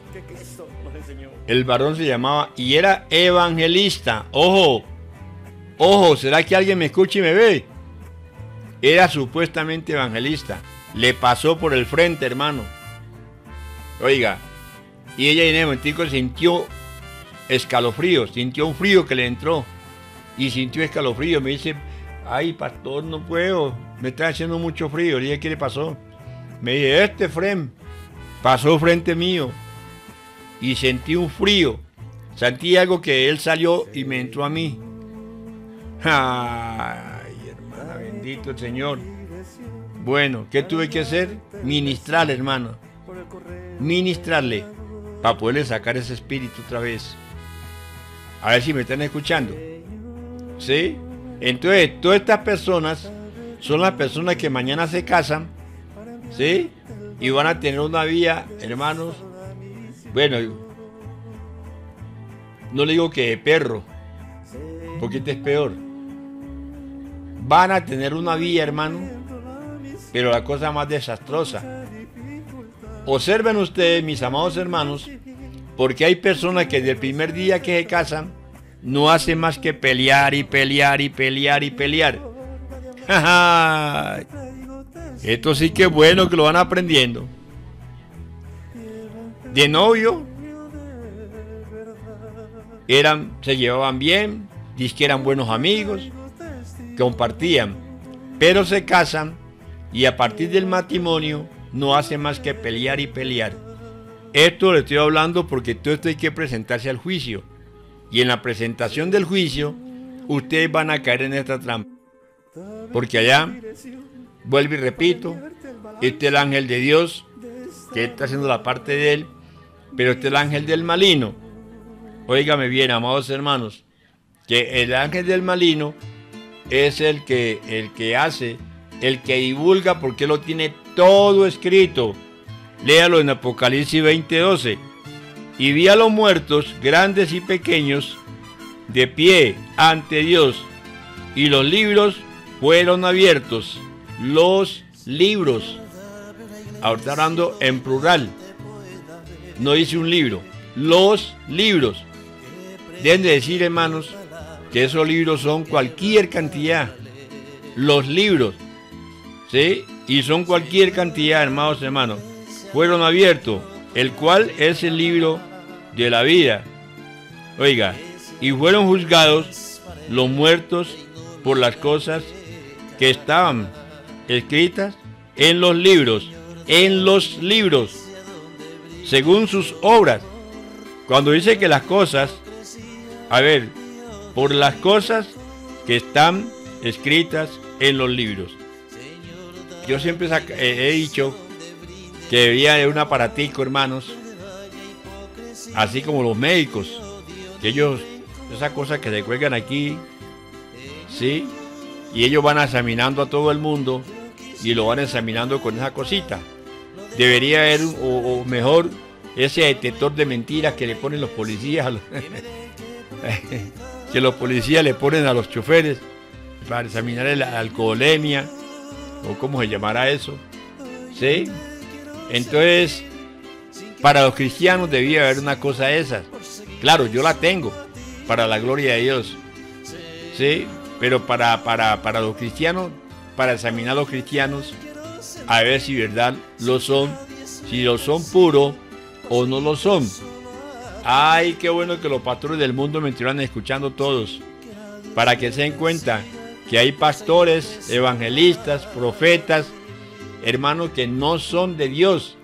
S2: El varón se llamaba, y era evangelista. Ojo, ojo, ¿será que alguien me escucha y me ve? Era supuestamente evangelista. Le pasó por el frente, hermano. Oiga, y ella en ese momentico sintió escalofrío, sintió un frío que le entró. Y sintió escalofrío. Me dice, ay, pastor, no puedo, me está haciendo mucho frío. Le dije, ¿qué le pasó? Me dice, este Frem pasó frente mío y sentí un frío. Sentí algo que él salió y me entró a mí. Ay, hermana, bendito el Señor. Bueno, ¿qué tuve que hacer? Ministrarle, hermano. Ministrarle para poderle sacar ese espíritu otra vez. A ver si me están escuchando. ¿Sí? Entonces, todas estas personas son las personas que mañana se casan, ¿sí? Y van a tener una vida, hermanos, bueno, no le digo que de perro, porque este es peor. Van a tener una vida, hermano, pero la cosa más desastrosa. Observen ustedes, mis amados hermanos, porque hay personas que desde el primer día que se casan no hacen más que pelear y pelear y pelear y pelear. Esto sí que es bueno que lo van aprendiendo. De novio eran, se llevaban bien, dizque que eran buenos amigos, compartían, pero se casan y a partir del matrimonio no hacen más que pelear y pelear. Esto le estoy hablando porque todo esto hay que presentarse al juicio. Y en la presentación del juicio, ustedes van a caer en esta trampa. Porque allá, vuelvo y repito, este es el ángel de Dios, que está haciendo la parte de él, pero este es el ángel del maligno. Óigame bien, amados hermanos, que el ángel del maligno es el que, el que hace, el que divulga, porque lo tiene todo escrito. Léalo en Apocalipsis veinte doce. Y vi a los muertos, grandes y pequeños, de pie ante Dios, y los libros fueron abiertos. Los libros. Ahorita hablando en plural. No dice un libro. Los libros. Deben de decir, hermanos, que esos libros son cualquier cantidad. Los libros. ¿Sí? Y son cualquier cantidad, hermanos, hermanos. Fueron abiertos, el cual es el libro de la vida. Oiga, y fueron juzgados los muertos por las cosas que estaban escritas en los libros, en los libros, según sus obras. Cuando dice que las cosas, a ver, por las cosas que están escritas en los libros. Yo siempre he dicho que debería haber un aparatico, hermanos, así como los médicos, que ellos, esas cosas que se cuelgan aquí, ¿sí? Y ellos van examinando a todo el mundo y lo van examinando con esa cosita. Debería haber, o, o mejor, ese detector de mentiras que le ponen los policías, a los que los policías le ponen a los choferes para examinar la alcoholemia, o cómo se llamará eso, ¿sí? Entonces, para los cristianos debía haber una cosa de esas. Claro, yo la tengo, para la gloria de Dios, ¿sí? Pero para, para, para los cristianos, para examinar a los cristianos, a ver si verdad lo son, si lo son puros o no lo son. Ay, qué bueno que los pastores del mundo me estuvieran escuchando todos, para que se den cuenta que hay pastores, evangelistas, profetas, hermanos, que no son de Dios.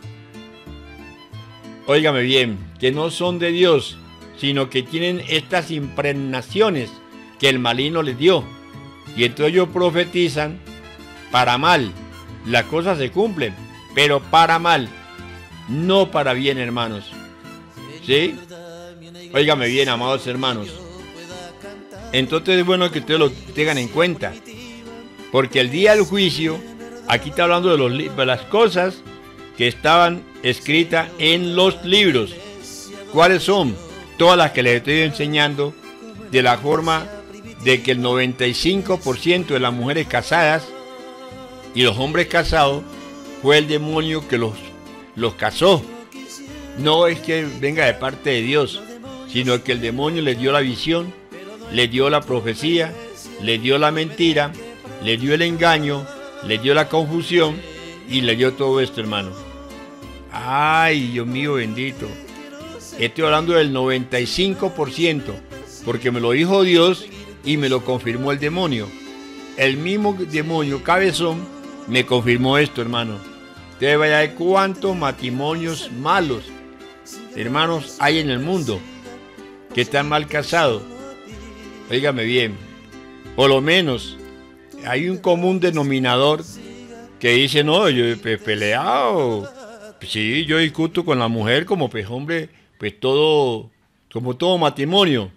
S2: Óigame bien, que no son de Dios, sino que tienen estas impregnaciones que el maligno les dio. Y entonces ellos profetizan para mal. Las cosas se cumplen, pero para mal, no para bien, hermanos. ¿Sí? Óigame bien, amados hermanos. Entonces es bueno que ustedes lo tengan en cuenta, porque el día del juicio, aquí está hablando de, los, de las cosas que estaban escritas en los libros. ¿Cuáles son? Todas las que les estoy enseñando, de la forma de que el noventa y cinco por ciento de las mujeres casadas y los hombres casados fue el demonio que los, los casó. No es que venga de parte de Dios, sino que el demonio les dio la visión, les dio la profecía, les dio la mentira, les dio el engaño, les dio la confusión y les dio todo esto, hermano. Ay, Dios mío bendito. Estoy hablando del noventa y cinco por ciento, porque me lo dijo Dios y me lo confirmó el demonio. El mismo demonio cabezón me confirmó esto, hermano. Usted vaya a ver cuántos matrimonios malos, hermanos, hay en el mundo que están mal casados. Óigame bien, por lo menos hay un común denominador que dice, no, yo he peleado, sí, yo discuto con la mujer como pues hombre, pues todo, como todo matrimonio,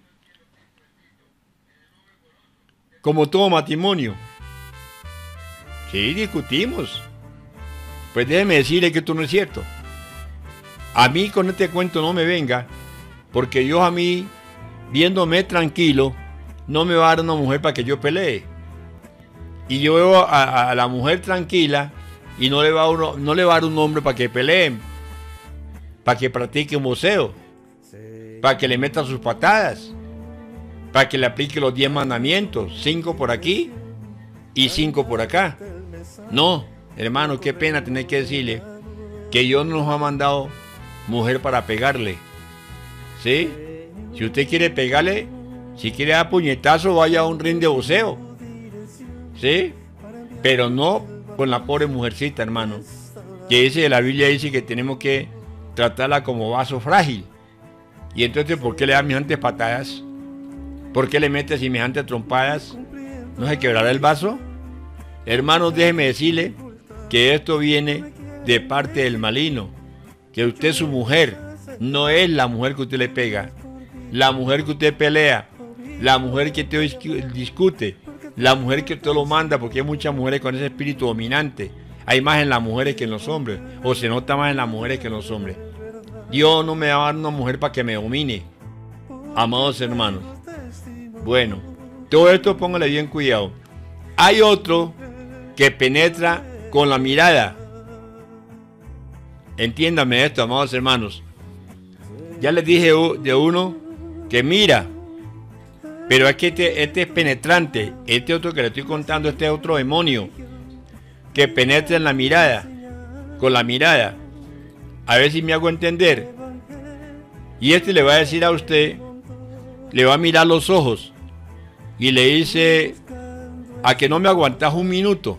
S2: como todo matrimonio, sí, discutimos. Pues déjeme decirle que esto no es cierto. A mí con este cuento no me venga, porque Dios a mí, viéndome tranquilo, no me va a dar una mujer para que yo pelee. Y yo veo a, a la mujer tranquila y no le, va a uno, no le va a dar un hombre para que peleen, para que practique un boxeo, para que le meta sus patadas, para que le aplique los diez mandamientos, cinco por aquí y cinco por acá. No, hermano, qué pena tener que decirle que Dios no nos ha mandado mujer para pegarle. ¿Sí? Si usted quiere pegarle, si quiere dar puñetazo, vaya a un ring de boxeo. ¿Sí? Pero no con la pobre mujercita, hermano. Que dice, la Biblia dice que tenemos que tratarla como vaso frágil. Y entonces, ¿por qué le da semejantes patadas? ¿Por qué le mete semejantes trompadas? ¿No se quebrará el vaso? Hermanos, déjeme decirle que esto viene de parte del maligno. Que usted, su mujer, no es la mujer que usted le pega, la mujer que usted pelea, la mujer que usted discute, la mujer que usted lo manda, porque hay muchas mujeres con ese espíritu dominante. Hay más en las mujeres que en los hombres, o se nota más en las mujeres que en los hombres. Dios no me va a dar una mujer para que me domine, amados hermanos. Bueno, todo esto póngale bien cuidado. Hay otro que penetra con la mirada. Entiéndame esto, amados hermanos. Ya les dije de uno que mira, pero es que este, este es penetrante. Este otro que le estoy contando, este es otro demonio que penetra en la mirada, con la mirada. A ver si me hago entender. Y este le va a decir a usted, le va a mirar los ojos y le dice, a que no me aguantas un minuto.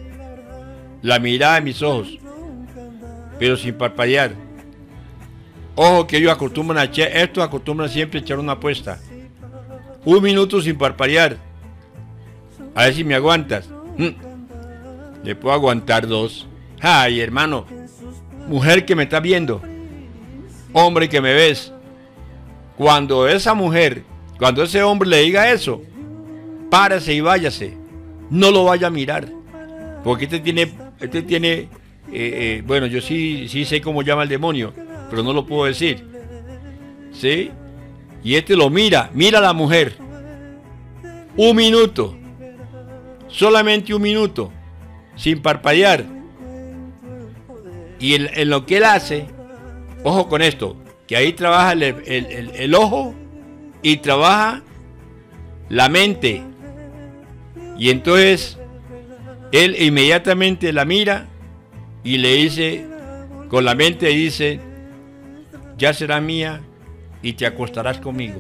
S2: La mirada de mis ojos, pero sin parpadear. Ojo que ellos acostumbran a echar, estos acostumbran siempre a echar una apuesta. Un minuto sin parpadear. A ver si me aguantas. Hmm. Le puedo aguantar dos. Ay, hermano. Mujer que me está viendo. Hombre que me ves. Cuando esa mujer, cuando ese hombre le diga eso, párese y váyase. No lo vaya a mirar. Porque este tiene, este tiene, eh, eh, bueno, yo sí, sí sé cómo llama el demonio, pero no lo puedo decir. ¿Sí? Y este lo mira, mira a la mujer. Un minuto. Solamente un minuto. Sin parpadear. Y en, en lo que él hace, ojo con esto, que ahí trabaja el, el, el, el ojo y trabaja la mente. Y entonces él inmediatamente la mira y le dice, con la mente dice, ya será mía y te acostarás conmigo.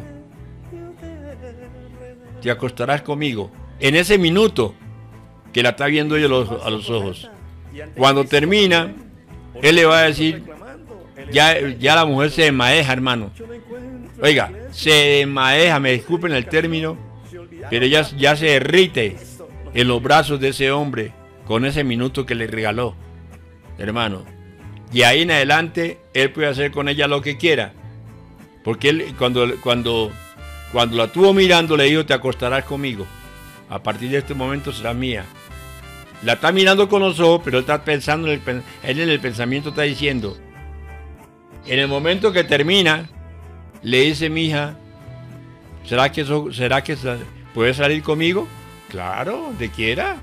S2: Te acostarás conmigo. En ese minuto que la está viendo ella a los, a los ojos. Cuando termina, él le va a decir, ya, ya la mujer se desmaeja, hermano. Oiga, se desmaeja, me disculpen el término, pero ella ya se derrite en los brazos de ese hombre con ese minuto que le regaló, hermano. Y ahí en adelante él puede hacer con ella lo que quiera, porque él cuando, cuando, cuando la tuvo mirando le dijo, te acostarás conmigo, a partir de este momento será mía. La está mirando con los ojos, pero él está pensando, en el, él en el pensamiento está diciendo, en el momento que termina, le dice, mija, ¿será que eso, será que puede salir conmigo? Claro, donde quiera.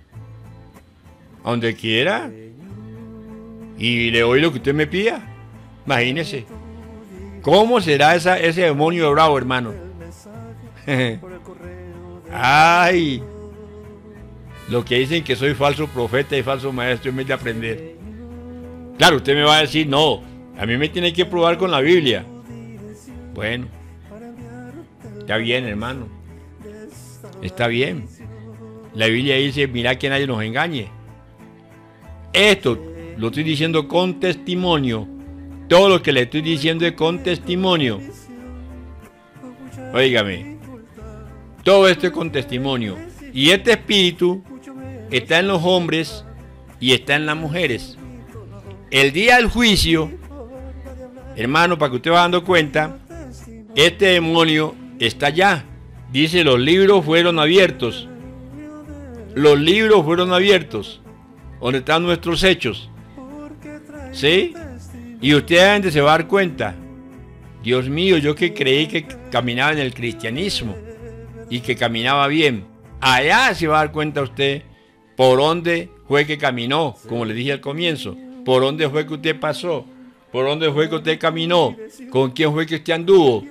S2: A donde quiera. Y le doy lo que usted me pida. Imagínese. ¿Cómo será esa, ese demonio de bravo, hermano? Ay. Lo que dicen que soy falso profeta y falso maestro en vez de aprender. Claro, usted me va a decir, no, a mí me tiene que probar con la Biblia. Bueno. Está bien, hermano. Está bien. La Biblia dice, mira que nadie nos engañe. Esto lo estoy diciendo con testimonio. Todo lo que le estoy diciendo es con testimonio. Óigame. Todo esto es con testimonio. Y este espíritu está en los hombres y está en las mujeres. El día del juicio, hermano, para que usted vaya dando cuenta, este demonio está allá. Dice, los libros fueron abiertos. Los libros fueron abiertos. Donde están nuestros hechos. ¿Sí? Y usted antes se va a dar cuenta. Dios mío, yo que creí que caminaba en el cristianismo. Y que caminaba bien. Allá se va a dar cuenta usted por dónde fue que caminó. Como le dije al comienzo. Por dónde fue que usted pasó. Por dónde fue que usted caminó. Con quién fue que usted anduvo.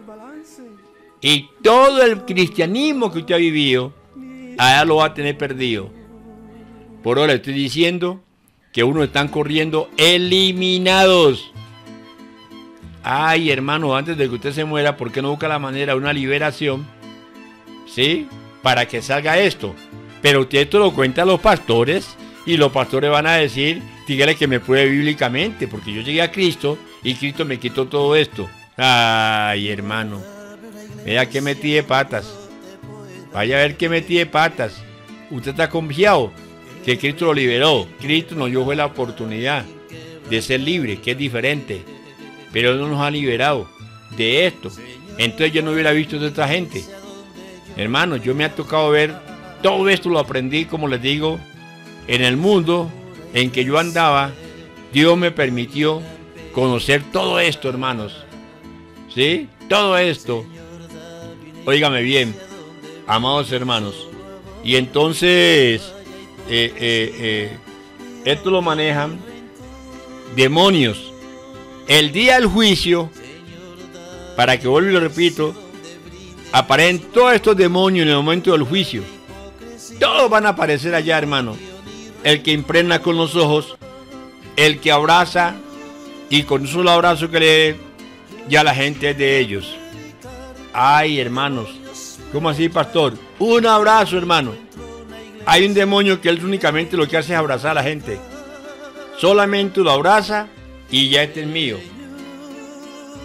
S2: Y todo el cristianismo que usted ha vivido, allá lo va a tener perdido. Por ahora estoy diciendo que unos están corriendo eliminados. Ay, hermano, antes de que usted se muera, ¿por qué no busca la manera de una liberación? ¿Sí? Para que salga esto. Pero usted esto lo cuenta a los pastores y los pastores van a decir, dígale que me pruebe bíblicamente, porque yo llegué a Cristo y Cristo me quitó todo esto. Ay, hermano. Vea que metí de patas. Vaya a ver que metí de patas. Usted está confiado que Cristo lo liberó. Cristo nos dio la oportunidad de ser libre, que es diferente. Pero Él no nos ha liberado de esto. Entonces yo no hubiera visto a esta gente. Hermano, yo me ha tocado ver, todo esto lo aprendí, como les digo, en el mundo en que yo andaba. Dios me permitió conocer todo esto, hermanos. ¿Sí? Todo esto. Óigame bien, amados hermanos. Y entonces, eh, eh, eh, esto lo manejan demonios. El día del juicio, para que vuelva y lo repito, aparecen todos estos demonios en el momento del juicio. Todos van a aparecer allá, hermano. El que impregna con los ojos, el que abraza, y con un solo abrazo que le dé, ya la gente es de ellos. Ay, hermanos, ¿cómo así, pastor? Un abrazo, hermano. Hay un demonio que él únicamente lo que hace es abrazar a la gente. Solamente lo abraza y ya este es mío.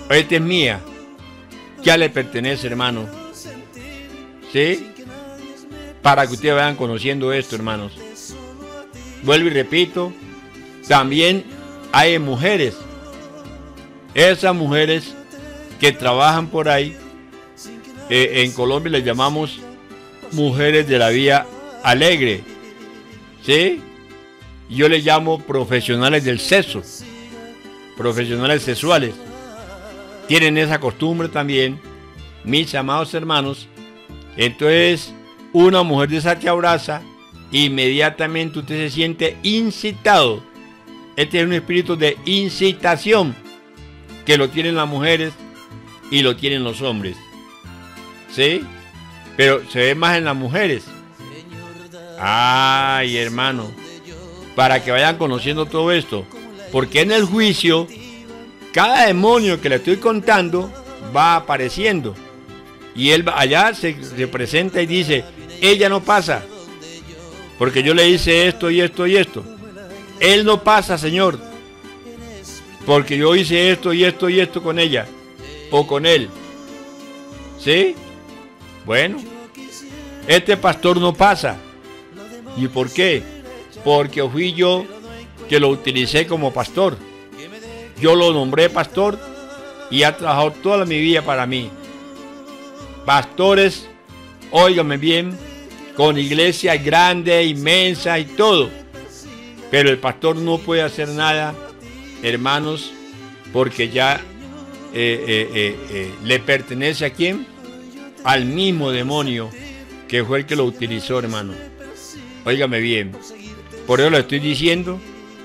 S2: esta es mía, ya le pertenece, hermano. ¿Sí? Para que ustedes vayan conociendo esto, hermanos. Vuelvo y repito, también hay mujeres, esas mujeres que trabajan por ahí, eh, en Colombia les llamamos mujeres de la vía alegre, ¿sí? Yo les llamo profesionales del sexo, profesionales sexuales. Tienen esa costumbre también, mis amados hermanos. Entonces, una mujer de esa te abraza, inmediatamente usted se siente incitado. Este es un espíritu de incitación que lo tienen las mujeres y lo tienen los hombres, ¿sí? Pero se ve más en las mujeres. Ay, hermano, para que vayan conociendo todo esto, porque en el juicio cada demonio que le estoy contando va apareciendo y él allá se, se presenta y dice: ella no pasa porque yo le hice esto y esto y esto. Él no pasa, Señor, porque yo hice esto y esto y esto con ella o con él. ¿Sí? Bueno, este pastor no pasa. ¿Y por qué? Porque fui yo que lo utilicé como pastor. Yo lo nombré pastor y ha trabajado toda mi vida para mí. Pastores, óigame bien, con iglesias grandes, inmensas y todo. Pero el pastor no puede hacer nada, hermanos, porque ya eh, eh, eh, eh, le pertenece a quién, al mismo demonio que fue el que lo utilizó, hermano. Óigame bien, por eso le estoy diciendo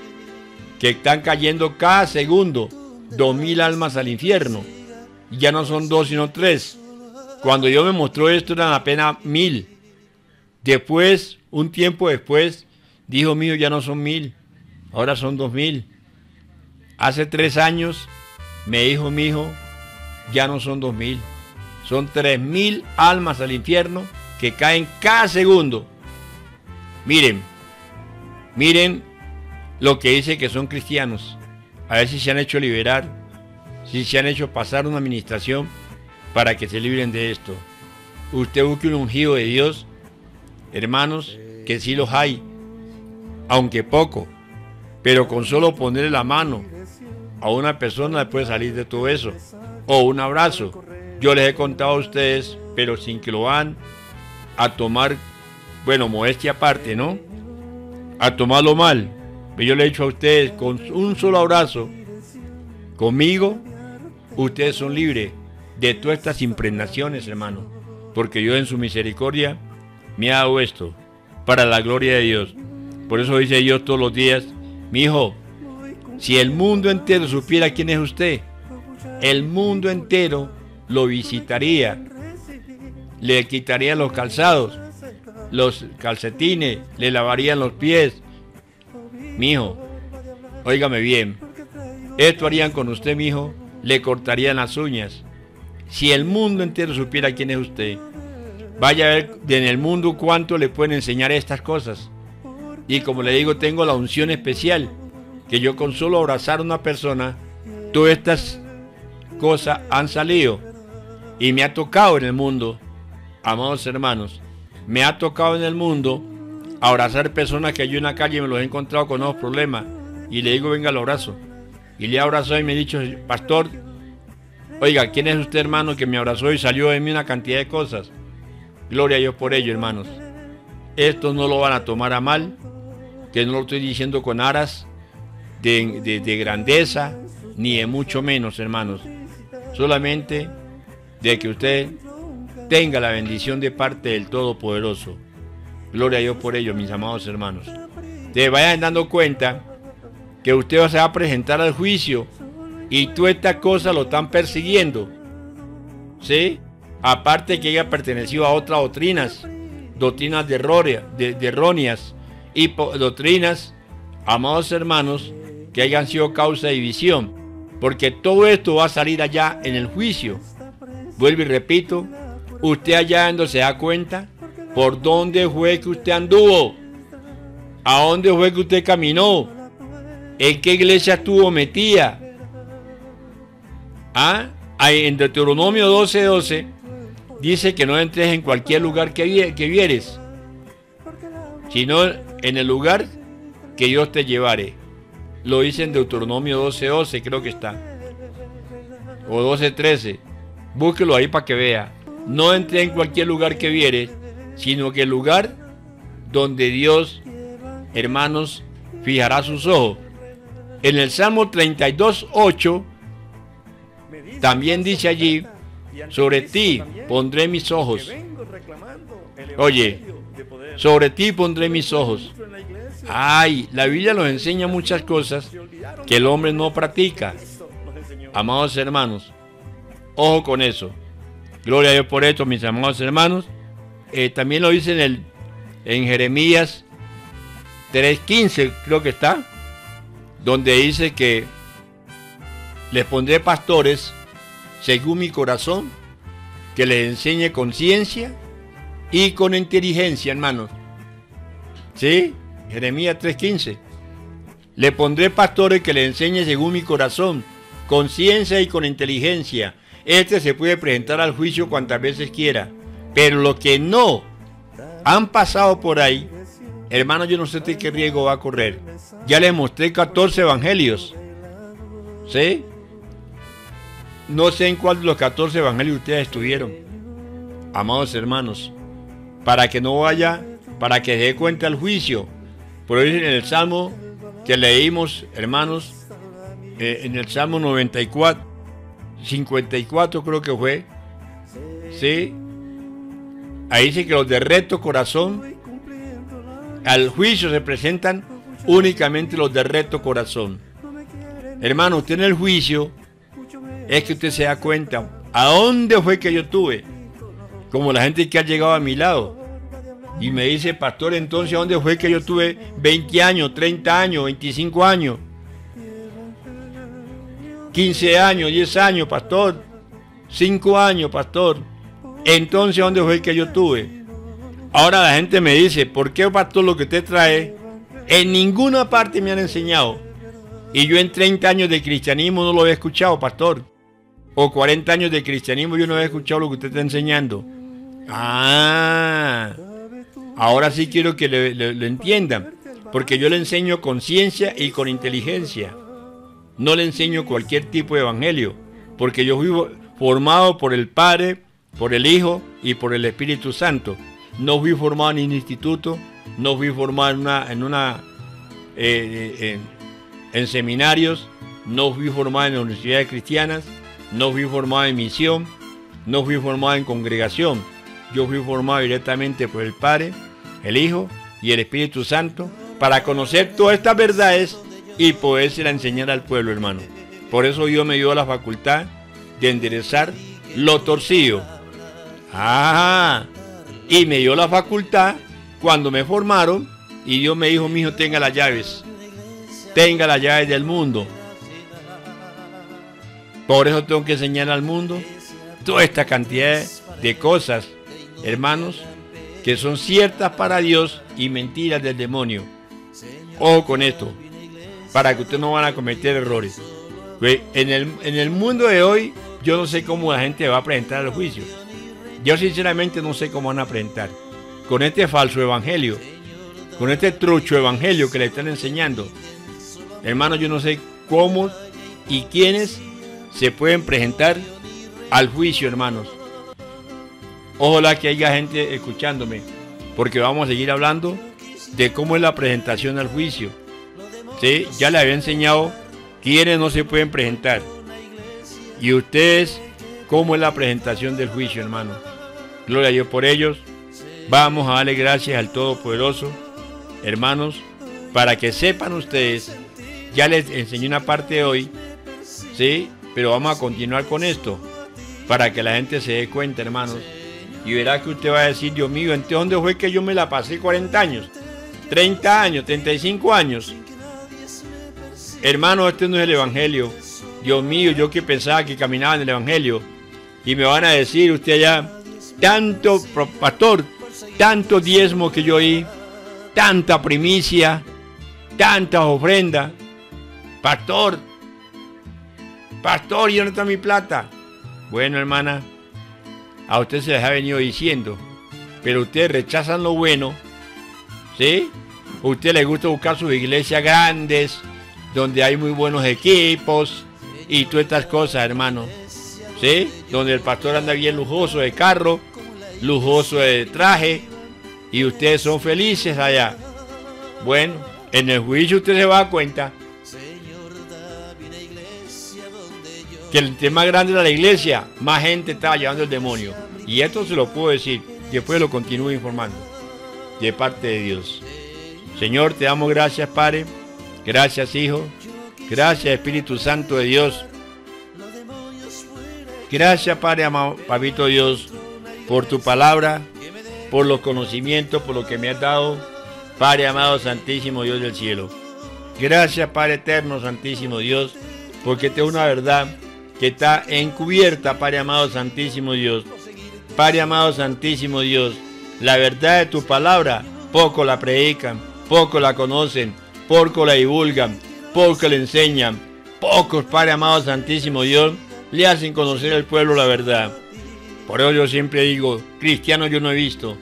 S2: que están cayendo cada segundo dos mil almas al infierno, y ya no son dos sino tres. Cuando Dios me mostró esto eran apenas mil. Después, un tiempo después, dijo mío, ya no son mil, ahora son dos mil. Hace tres años me dijo mi hijo, ya no son dos mil, son tres mil almas al infierno que caen cada segundo. Miren, miren lo que dice que son cristianos. A ver si se han hecho liberar, si se han hecho pasar una administración para que se libren de esto. Usted busque un ungido de Dios, hermanos, que sí los hay, aunque poco, pero con solo ponerle la mano a una persona le puede salir de todo eso, o un abrazo. Yo les he contado a ustedes, pero sin que lo van a tomar, bueno, modestia aparte, ¿no? A tomarlo mal. Yo le he dicho a ustedes, con un solo abrazo, conmigo, ustedes son libres de todas estas impregnaciones, hermano, porque Dios en su misericordia me ha dado esto para la gloria de Dios. Por eso dice Dios todos los días: mi hijo, si el mundo entero supiera quién es usted, el mundo entero lo visitaría, le quitaría los calzados, los calcetines, le lavarían los pies. Mi hijo, óigame bien, esto harían con usted, mi hijo, le cortarían las uñas. Si el mundo entero supiera quién es usted, vaya a ver en el mundo cuánto le pueden enseñar estas cosas. Y como le digo, tengo la unción especial, que yo con solo abrazar a una persona, todas estas cosas han salido. Y me ha tocado en el mundo, amados hermanos, me ha tocado en el mundo abrazar personas que yo en la calle me los he encontrado con nuevos problemas. Y le digo, venga, lo abrazo. Y le he abrazado y me he dicho: pastor, oiga, ¿quién es usted, hermano, que me abrazó y salió de mí una cantidad de cosas? Gloria a Dios por ello, hermanos. Esto no lo van a tomar a mal, que no lo estoy diciendo con aras de, de, de grandeza, ni de mucho menos, hermanos. Solamente de que usted tenga la bendición de parte del Todopoderoso. Gloria a Dios por ello, mis amados hermanos. Te vayan dando cuenta que usted se va a presentar al juicio y todas estas cosas lo están persiguiendo, ¿sí? Aparte que ella perteneció a otras doctrinas, doctrinas de, errónea, de, de erróneas y doctrinas, amados hermanos, que hayan sido causa de división, porque todo esto va a salir allá en el juicio. Vuelvo y repito, usted allá ando se da cuenta por dónde fue que usted anduvo, a dónde fue que usted caminó, en qué iglesia estuvo metida. Ah, ahí en Deuteronomio doce, doce dice que no entres en cualquier lugar que, que vieres, sino en el lugar que Dios te llevare. Lo dice en Deuteronomio doce, doce, creo que está. O doce, trece. Búsquelo ahí para que vea. No entres en cualquier lugar que vieres, sino que el lugar donde Dios, hermanos, fijará sus ojos. En el Salmo treinta y dos, ocho, también dice allí, sobre ti pondré mis ojos. Oye, sobre ti pondré mis ojos. Ay, la Biblia nos enseña muchas cosas que el hombre no practica. Amados hermanos, ojo con eso. Gloria a Dios por esto, mis amados hermanos. Eh, también lo dice en, el, en Jeremías tres quince, creo que está, donde dice que les pondré pastores según mi corazón, que les enseñe con ciencia y con inteligencia, hermanos. ¿Sí? Jeremías tres quince. Le pondré pastores que les enseñe según mi corazón, con ciencia y con inteligencia. Este se puede presentar al juicio cuantas veces quiera. Pero los que no han pasado por ahí, hermanos, yo no sé de qué riesgo va a correr. Ya les mostré catorce evangelios. ¿Sí? No sé en cuál de los catorce evangelios ustedes estuvieron. Amados hermanos, para que no vaya, para que se dé cuenta el juicio. Por eso en el Salmo que leímos, hermanos, eh, en el Salmo noventa y cuatro, cincuenta y cuatro creo que fue, ¿sí? Ahí dice que los de recto corazón, al juicio se presentan únicamente los de recto corazón. Hermano, usted en el juicio es que usted se da cuenta a dónde fue que yo estuve, como la gente que ha llegado a mi lado y me dice, pastor, entonces ¿a dónde fue que yo tuve veinte años, treinta años, veinticinco años, quince años, diez años, pastor, cinco años, pastor? Entonces ¿a dónde fue que yo tuve? Ahora la gente me dice, ¿por qué, pastor, lo que usted trae en ninguna parte me han enseñado? Y yo en treinta años de cristianismo no lo había escuchado, pastor. O cuarenta años de cristianismo yo no había escuchado lo que usted está enseñando. Ah, ahora sí quiero que le, le, le entiendan. Porque yo le enseño con ciencia y con inteligencia. No le enseño cualquier tipo de evangelio. Porque yo fui formado por el Padre, por el Hijo y por el Espíritu Santo. No fui formado en un instituto, no fui formado en una, en, una eh, eh, en, en seminarios, no fui formado en universidades cristianas, no fui formado en misión, no fui formado en congregación. Yo fui formado directamente por el Padre, el Hijo y el Espíritu Santo para conocer todas estas verdades y podérselas enseñar al pueblo, hermano. Por eso Dios me dio la facultad de enderezar lo torcido. Ah, y me dio la facultad cuando me formaron y Dios me dijo, mi hijo, tenga las llaves, tenga las llaves del mundo. Por eso tengo que enseñar al mundo toda esta cantidad de cosas, hermanos, que son ciertas para Dios y mentiras del demonio. Ojo con esto, para que ustedes no van a cometer errores. En el, en el mundo de hoy, yo no sé cómo la gente va a presentar al juicio. Yo sinceramente no sé cómo van a presentar. Con este falso evangelio, con este trucho evangelio que le están enseñando. Hermanos, yo no sé cómo y quiénes se pueden presentar al juicio, hermanos. Ojalá que haya gente escuchándome, porque vamos a seguir hablando de cómo es la presentación al juicio. ¿Sí? Ya les había enseñado quiénes no se pueden presentar. Y ustedes, cómo es la presentación del juicio, hermanos. Gloria a Dios por ellos. Vamos a darle gracias al Todopoderoso, hermanos, para que sepan ustedes. Ya les enseñé una parte hoy, ¿sí? Pero vamos a continuar con esto, para que la gente se dé cuenta, hermanos. Y verá que usted va a decir, Dios mío, ¿entonces dónde fue que yo me la pasé cuarenta años? treinta años, treinta y cinco años. Hermano, este no es el evangelio. Dios mío, yo que pensaba que caminaba en el evangelio. Y me van a decir, usted allá, tanto, pastor, tanto diezmo que yo oí, tanta primicia, tantas ofrendas. Pastor, Pastor, ¿y dónde está mi plata? Bueno, hermana, a usted se les ha venido diciendo, pero ustedes rechazan lo bueno, ¿sí? A usted les gusta buscar sus iglesias grandes, donde hay muy buenos equipos y todas estas cosas, hermano, ¿sí? Donde el pastor anda bien lujoso de carro, lujoso de traje, y ustedes son felices allá. Bueno, en el juicio usted se va a dar cuenta que el tema grande de la iglesia, más gente estaba llevando el demonio. Y esto se lo puedo decir, después lo continúo informando, de parte de Dios. Señor, te damos gracias, Padre. Gracias, Hijo. Gracias, Espíritu Santo de Dios. Gracias, Padre amado, Papito Dios, por tu palabra, por los conocimientos, por lo que me has dado, Padre amado, Santísimo Dios del cielo. Gracias, Padre eterno, Santísimo Dios, porque esta es una verdad que está encubierta, Padre amado, Santísimo Dios. Padre amado, Santísimo Dios, la verdad de tu palabra, poco la predican, poco la conocen, poco la divulgan, poco la enseñan. Pocos, Padre amado, Santísimo Dios, le hacen conocer al pueblo la verdad. Por eso yo siempre digo, cristianos yo no he visto.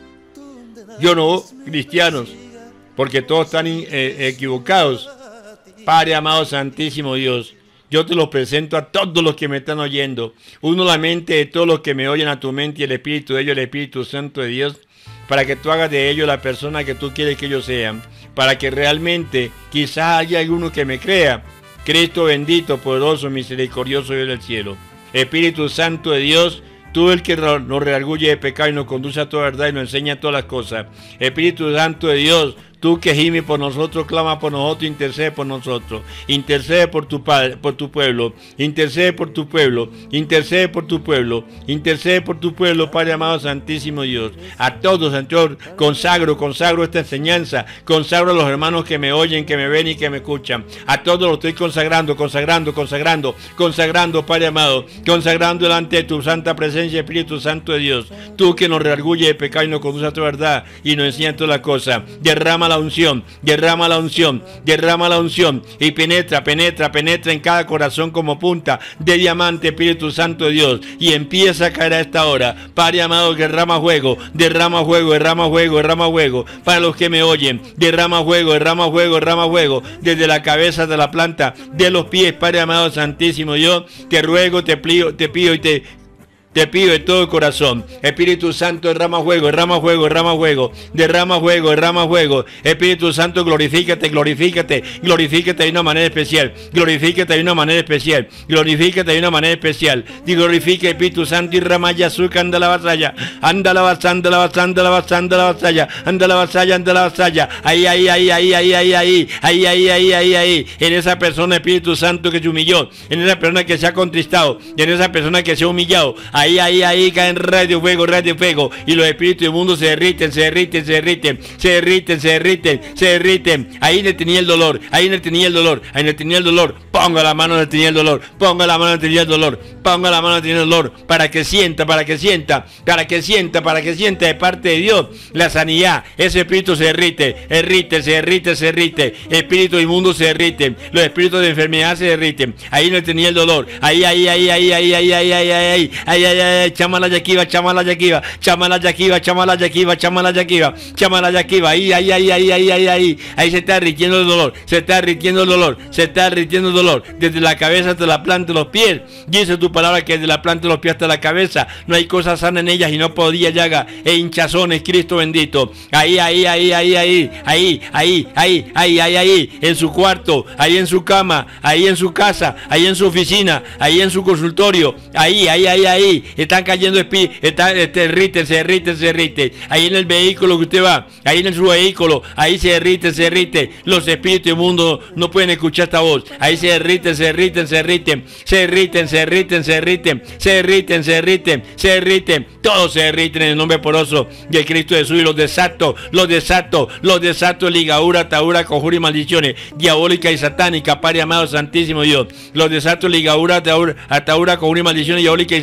S2: Yo no, cristianos, porque todos están eh, equivocados. Padre amado, Santísimo Dios, yo te los presento a todos los que me están oyendo. Uno la mente de todos los que me oyen, a tu mente y el Espíritu de ellos, el Espíritu Santo de Dios, para que tú hagas de ellos la persona que tú quieres que ellos sean. Para que realmente quizás haya alguno que me crea. Cristo bendito, poderoso, misericordioso Dios del cielo. Espíritu Santo de Dios, tú el que nos redarguye de pecado y nos conduce a toda verdad y nos enseña todas las cosas. Espíritu Santo de Dios, tú que gime por nosotros, clama por nosotros, intercede por nosotros. Intercede por tu padre, por tu pueblo. Intercede por tu pueblo. Intercede por tu pueblo. Intercede por tu pueblo, Padre amado, Santísimo Dios. A todos, Señor, consagro, consagro esta enseñanza. Consagro a los hermanos que me oyen, que me ven y que me escuchan. A todos los estoy consagrando, consagrando, consagrando, consagrando, Padre amado. Consagrando delante de tu santa presencia, Espíritu Santo de Dios. Tú que nos redarguye de pecado y nos conduce a tu verdad y nos enseña todas las cosas. Derrama la unción, derrama la unción, derrama la unción y penetra, penetra, penetra en cada corazón como punta de diamante, Espíritu Santo de Dios, y empieza a caer a esta hora. Padre amado, derrama juego, derrama juego, derrama juego, derrama juego, para los que me oyen, derrama juego, derrama juego, derrama juego, desde la cabeza de la planta, de los pies, Padre amado, Santísimo Dios, te ruego, te pido, te pido y te Te pido de todo corazón, Espíritu Santo, derrama juego, derrama juego, derrama juego, derrama juego, derrama juego. Espíritu Santo, glorifícate, glorifícate, glorifícate de una manera especial, glorifícate de una manera especial, glorifícate de una manera especial. Y glorifica, Espíritu Santo, y ramaya azúcar, anda la vasalla, anda la vasalla, anda la vasalla, anda la vasalla, anda la vasalla, anda la vasalla, anda la vasalla. Ahí, ahí, ahí, ahí, ahí, ahí, ahí, ahí, ahí, ahí, ahí, ahí, en esa persona, Espíritu Santo, que se humilló, en esa persona que se ha contristado, en esa persona que se ha humillado. Ahí, ahí, ahí caen radio fuego, radio fuego. Y los espíritus del mundo se derriten, se derriten, se derriten, se derriten, se derriten, se derriten. Ahí le tenía el dolor, ahí le tenía el dolor, ahí le tenía el dolor. Ponga la mano, le tenía el dolor, ponga la mano, le tenía el dolor, ponga la mano, le tenía el dolor. Para que sienta, para que sienta, para que sienta, para que sienta de parte de Dios la sanidad. Ese espíritu se derrite, derrite, se derrite, se derrite. Espíritu inmundo se derriten, los espíritus de enfermedad se derriten. Ahí le tenía el dolor, ahí, ahí, ahí, ahí, ahí, ahí, ahí, ahí, ahí, ahí, ahí, ahí, chámala yaquiva, chámala yaquiva, chámala yaquiva, chámala yaquiva, chámala yaquiva, chámala yaquiva, ahí, ahí, ahí, ahí, ahí, ahí, ahí, ahí se está derritiendo el dolor, se está derritiendo el dolor, se está derritiendo el dolor, desde la cabeza hasta la planta de los pies. Dice tu palabra que desde la planta de los pies hasta la cabeza no hay cosa sana en ellas y no podía llaga e hinchazones, Cristo bendito. Ahí, ahí, ahí, ahí, ahí, ahí, ahí, ahí, ahí, ahí, ahí, en su cuarto, ahí en su cama, ahí en su casa, ahí en su oficina, ahí en su consultorio, ahí, ahí, ahí, ahí, están cayendo espíritus, está, se derrite, se derrite, se derrite. Ahí en el vehículo que usted va, ahí en su vehículo, ahí se derrite, se derrite. Los espíritus inmundos no pueden escuchar esta voz. Ahí se derriten, se derriten, se derriten, se derriten, se derriten, se derriten, se derriten, se derriten, se derriten. Todos se derriten en el nombre poroso de Cristo Jesús y los desato, los desato, los desato, ligadura, atadura, conjura y maldiciones, diabólica y satánica, Padre amado, Santísimo Dios. Los desato, ligadura, atadura, atadura, conjura y maldiciones, diabólica y satánica.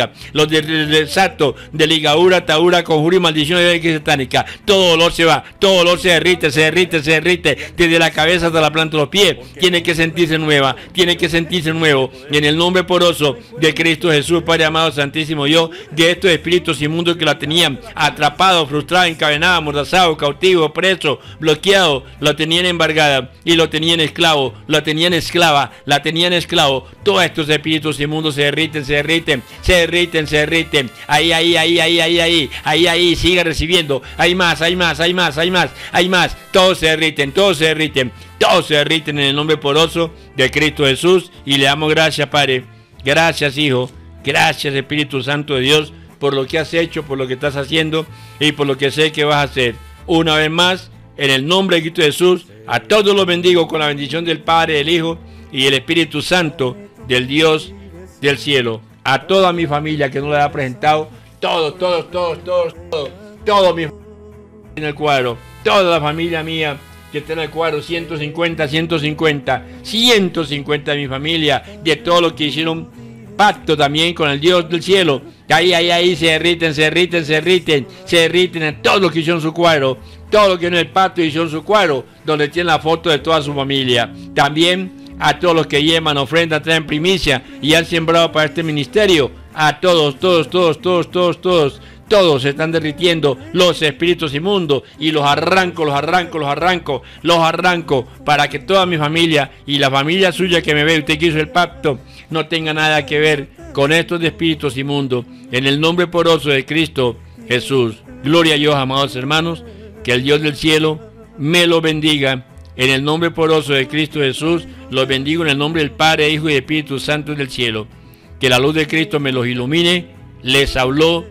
S2: satánica, los de, de, de exacto, de ligadura, atadura, conjuro y maldición de que satánica. Todo dolor se va, todo dolor se derrite, se derrite, se derrite, desde la cabeza hasta la planta de los pies. Tiene que sentirse nueva, tiene que sentirse nuevo. Y en el nombre poroso de Cristo Jesús, Padre amado, santísimo Dios, de estos espíritus inmundos que la tenían atrapado, frustrado, encadenado, amordazado, cautivo, preso, bloqueado, lo tenían embargada y lo tenían esclavo, lo tenían esclava, la tenían esclavo. Todos estos espíritus inmundos se derriten, se derriten, se derriten, se derriten. Ahí, ahí, ahí, ahí, ahí, ahí, ahí, ahí, siga recibiendo. Hay más, hay más, hay más, hay más, hay más. Todos se derriten, todos se derriten, todos se derriten en el nombre poroso de Cristo Jesús. Y le damos gracias, Padre. Gracias, Hijo. Gracias, Espíritu Santo de Dios, por lo que has hecho, por lo que estás haciendo y por lo que sé que vas a hacer. Una vez más, en el nombre de Cristo Jesús, a todos los bendigo con la bendición del Padre, del Hijo y el Espíritu Santo del Dios del cielo. A toda mi familia que no la ha presentado, todos, todos, todos, todos, todos, todos mis en el cuadro, toda la familia mía que está en el cuadro, ciento cincuenta, ciento cincuenta, ciento cincuenta de mi familia, de todo lo que hicieron pacto también con el Dios del cielo. Ahí, ahí, ahí se derriten, se derriten, se derriten, se derriten en todo lo que hicieron su cuadro, todo lo que en el pacto hicieron su cuadro, donde tiene la foto de toda su familia. También a todos los que llevan ofrenda, traen primicia y han sembrado para este ministerio. A todos, todos, todos, todos, todos, todos, todos se están derritiendo los espíritus inmundos y los arranco, los arranco, los arranco, los arranco para que toda mi familia y la familia suya que me ve, usted que hizo el pacto, no tenga nada que ver con estos espíritus inmundos. En el nombre poroso de Cristo Jesús. Gloria a Dios, amados hermanos, que el Dios del cielo me lo bendiga. En el nombre poroso de Cristo Jesús, los bendigo en el nombre del Padre, Hijo y Espíritu Santo del cielo. Que la luz de Cristo me los ilumine. Les habló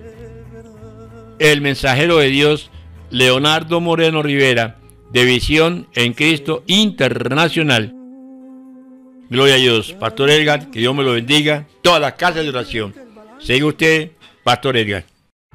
S2: el mensajero de Dios, Leonardo Moreno Rivera, de Visión en Cristo Internacional. Gloria a Dios. Pastor Edgar, que Dios me lo bendiga. Todas las casas de oración. Sigue usted, Pastor Edgar.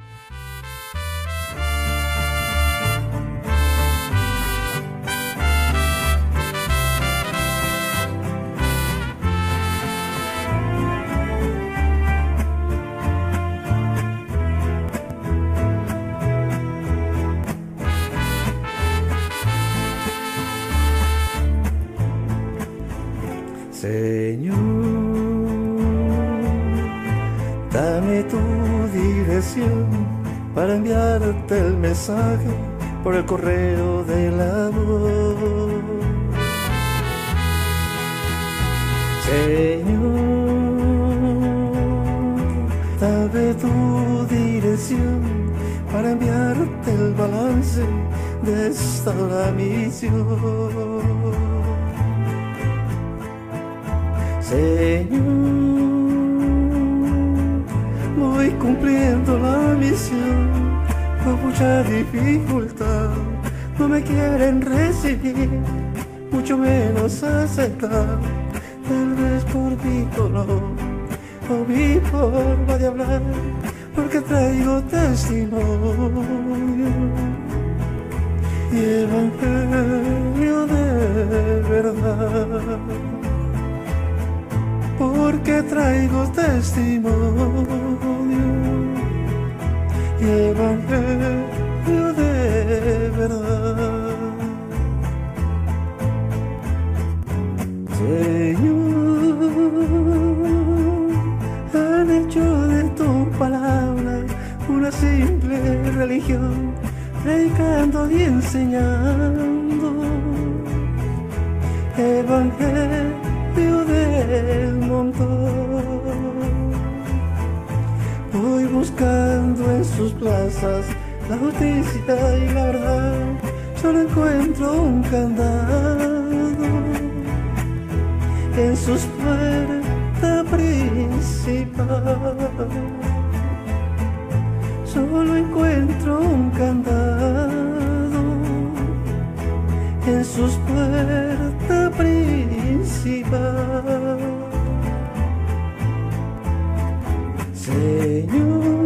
S1: Señor, dame tu dirección para enviarte el mensaje por el correo del amor. Señor, dame tu dirección para enviarte el balance de esta misión. Señor, voy cumpliendo la misión con mucha dificultad. No me quieren recibir, mucho menos aceptar. Tal vez por mi color o mi forma de hablar, porque traigo testimonio y evangelio de verdad. Porque traigo testimonio y evangelio de verdad. Señor, han hecho de tu palabra una simple religión, predicando y enseñando evangelio del montón. Voy buscando en sus plazas la justicia y la verdad, solo encuentro un candado en sus puertas principal. Solo encuentro un candado en sus puertas principal. Señor,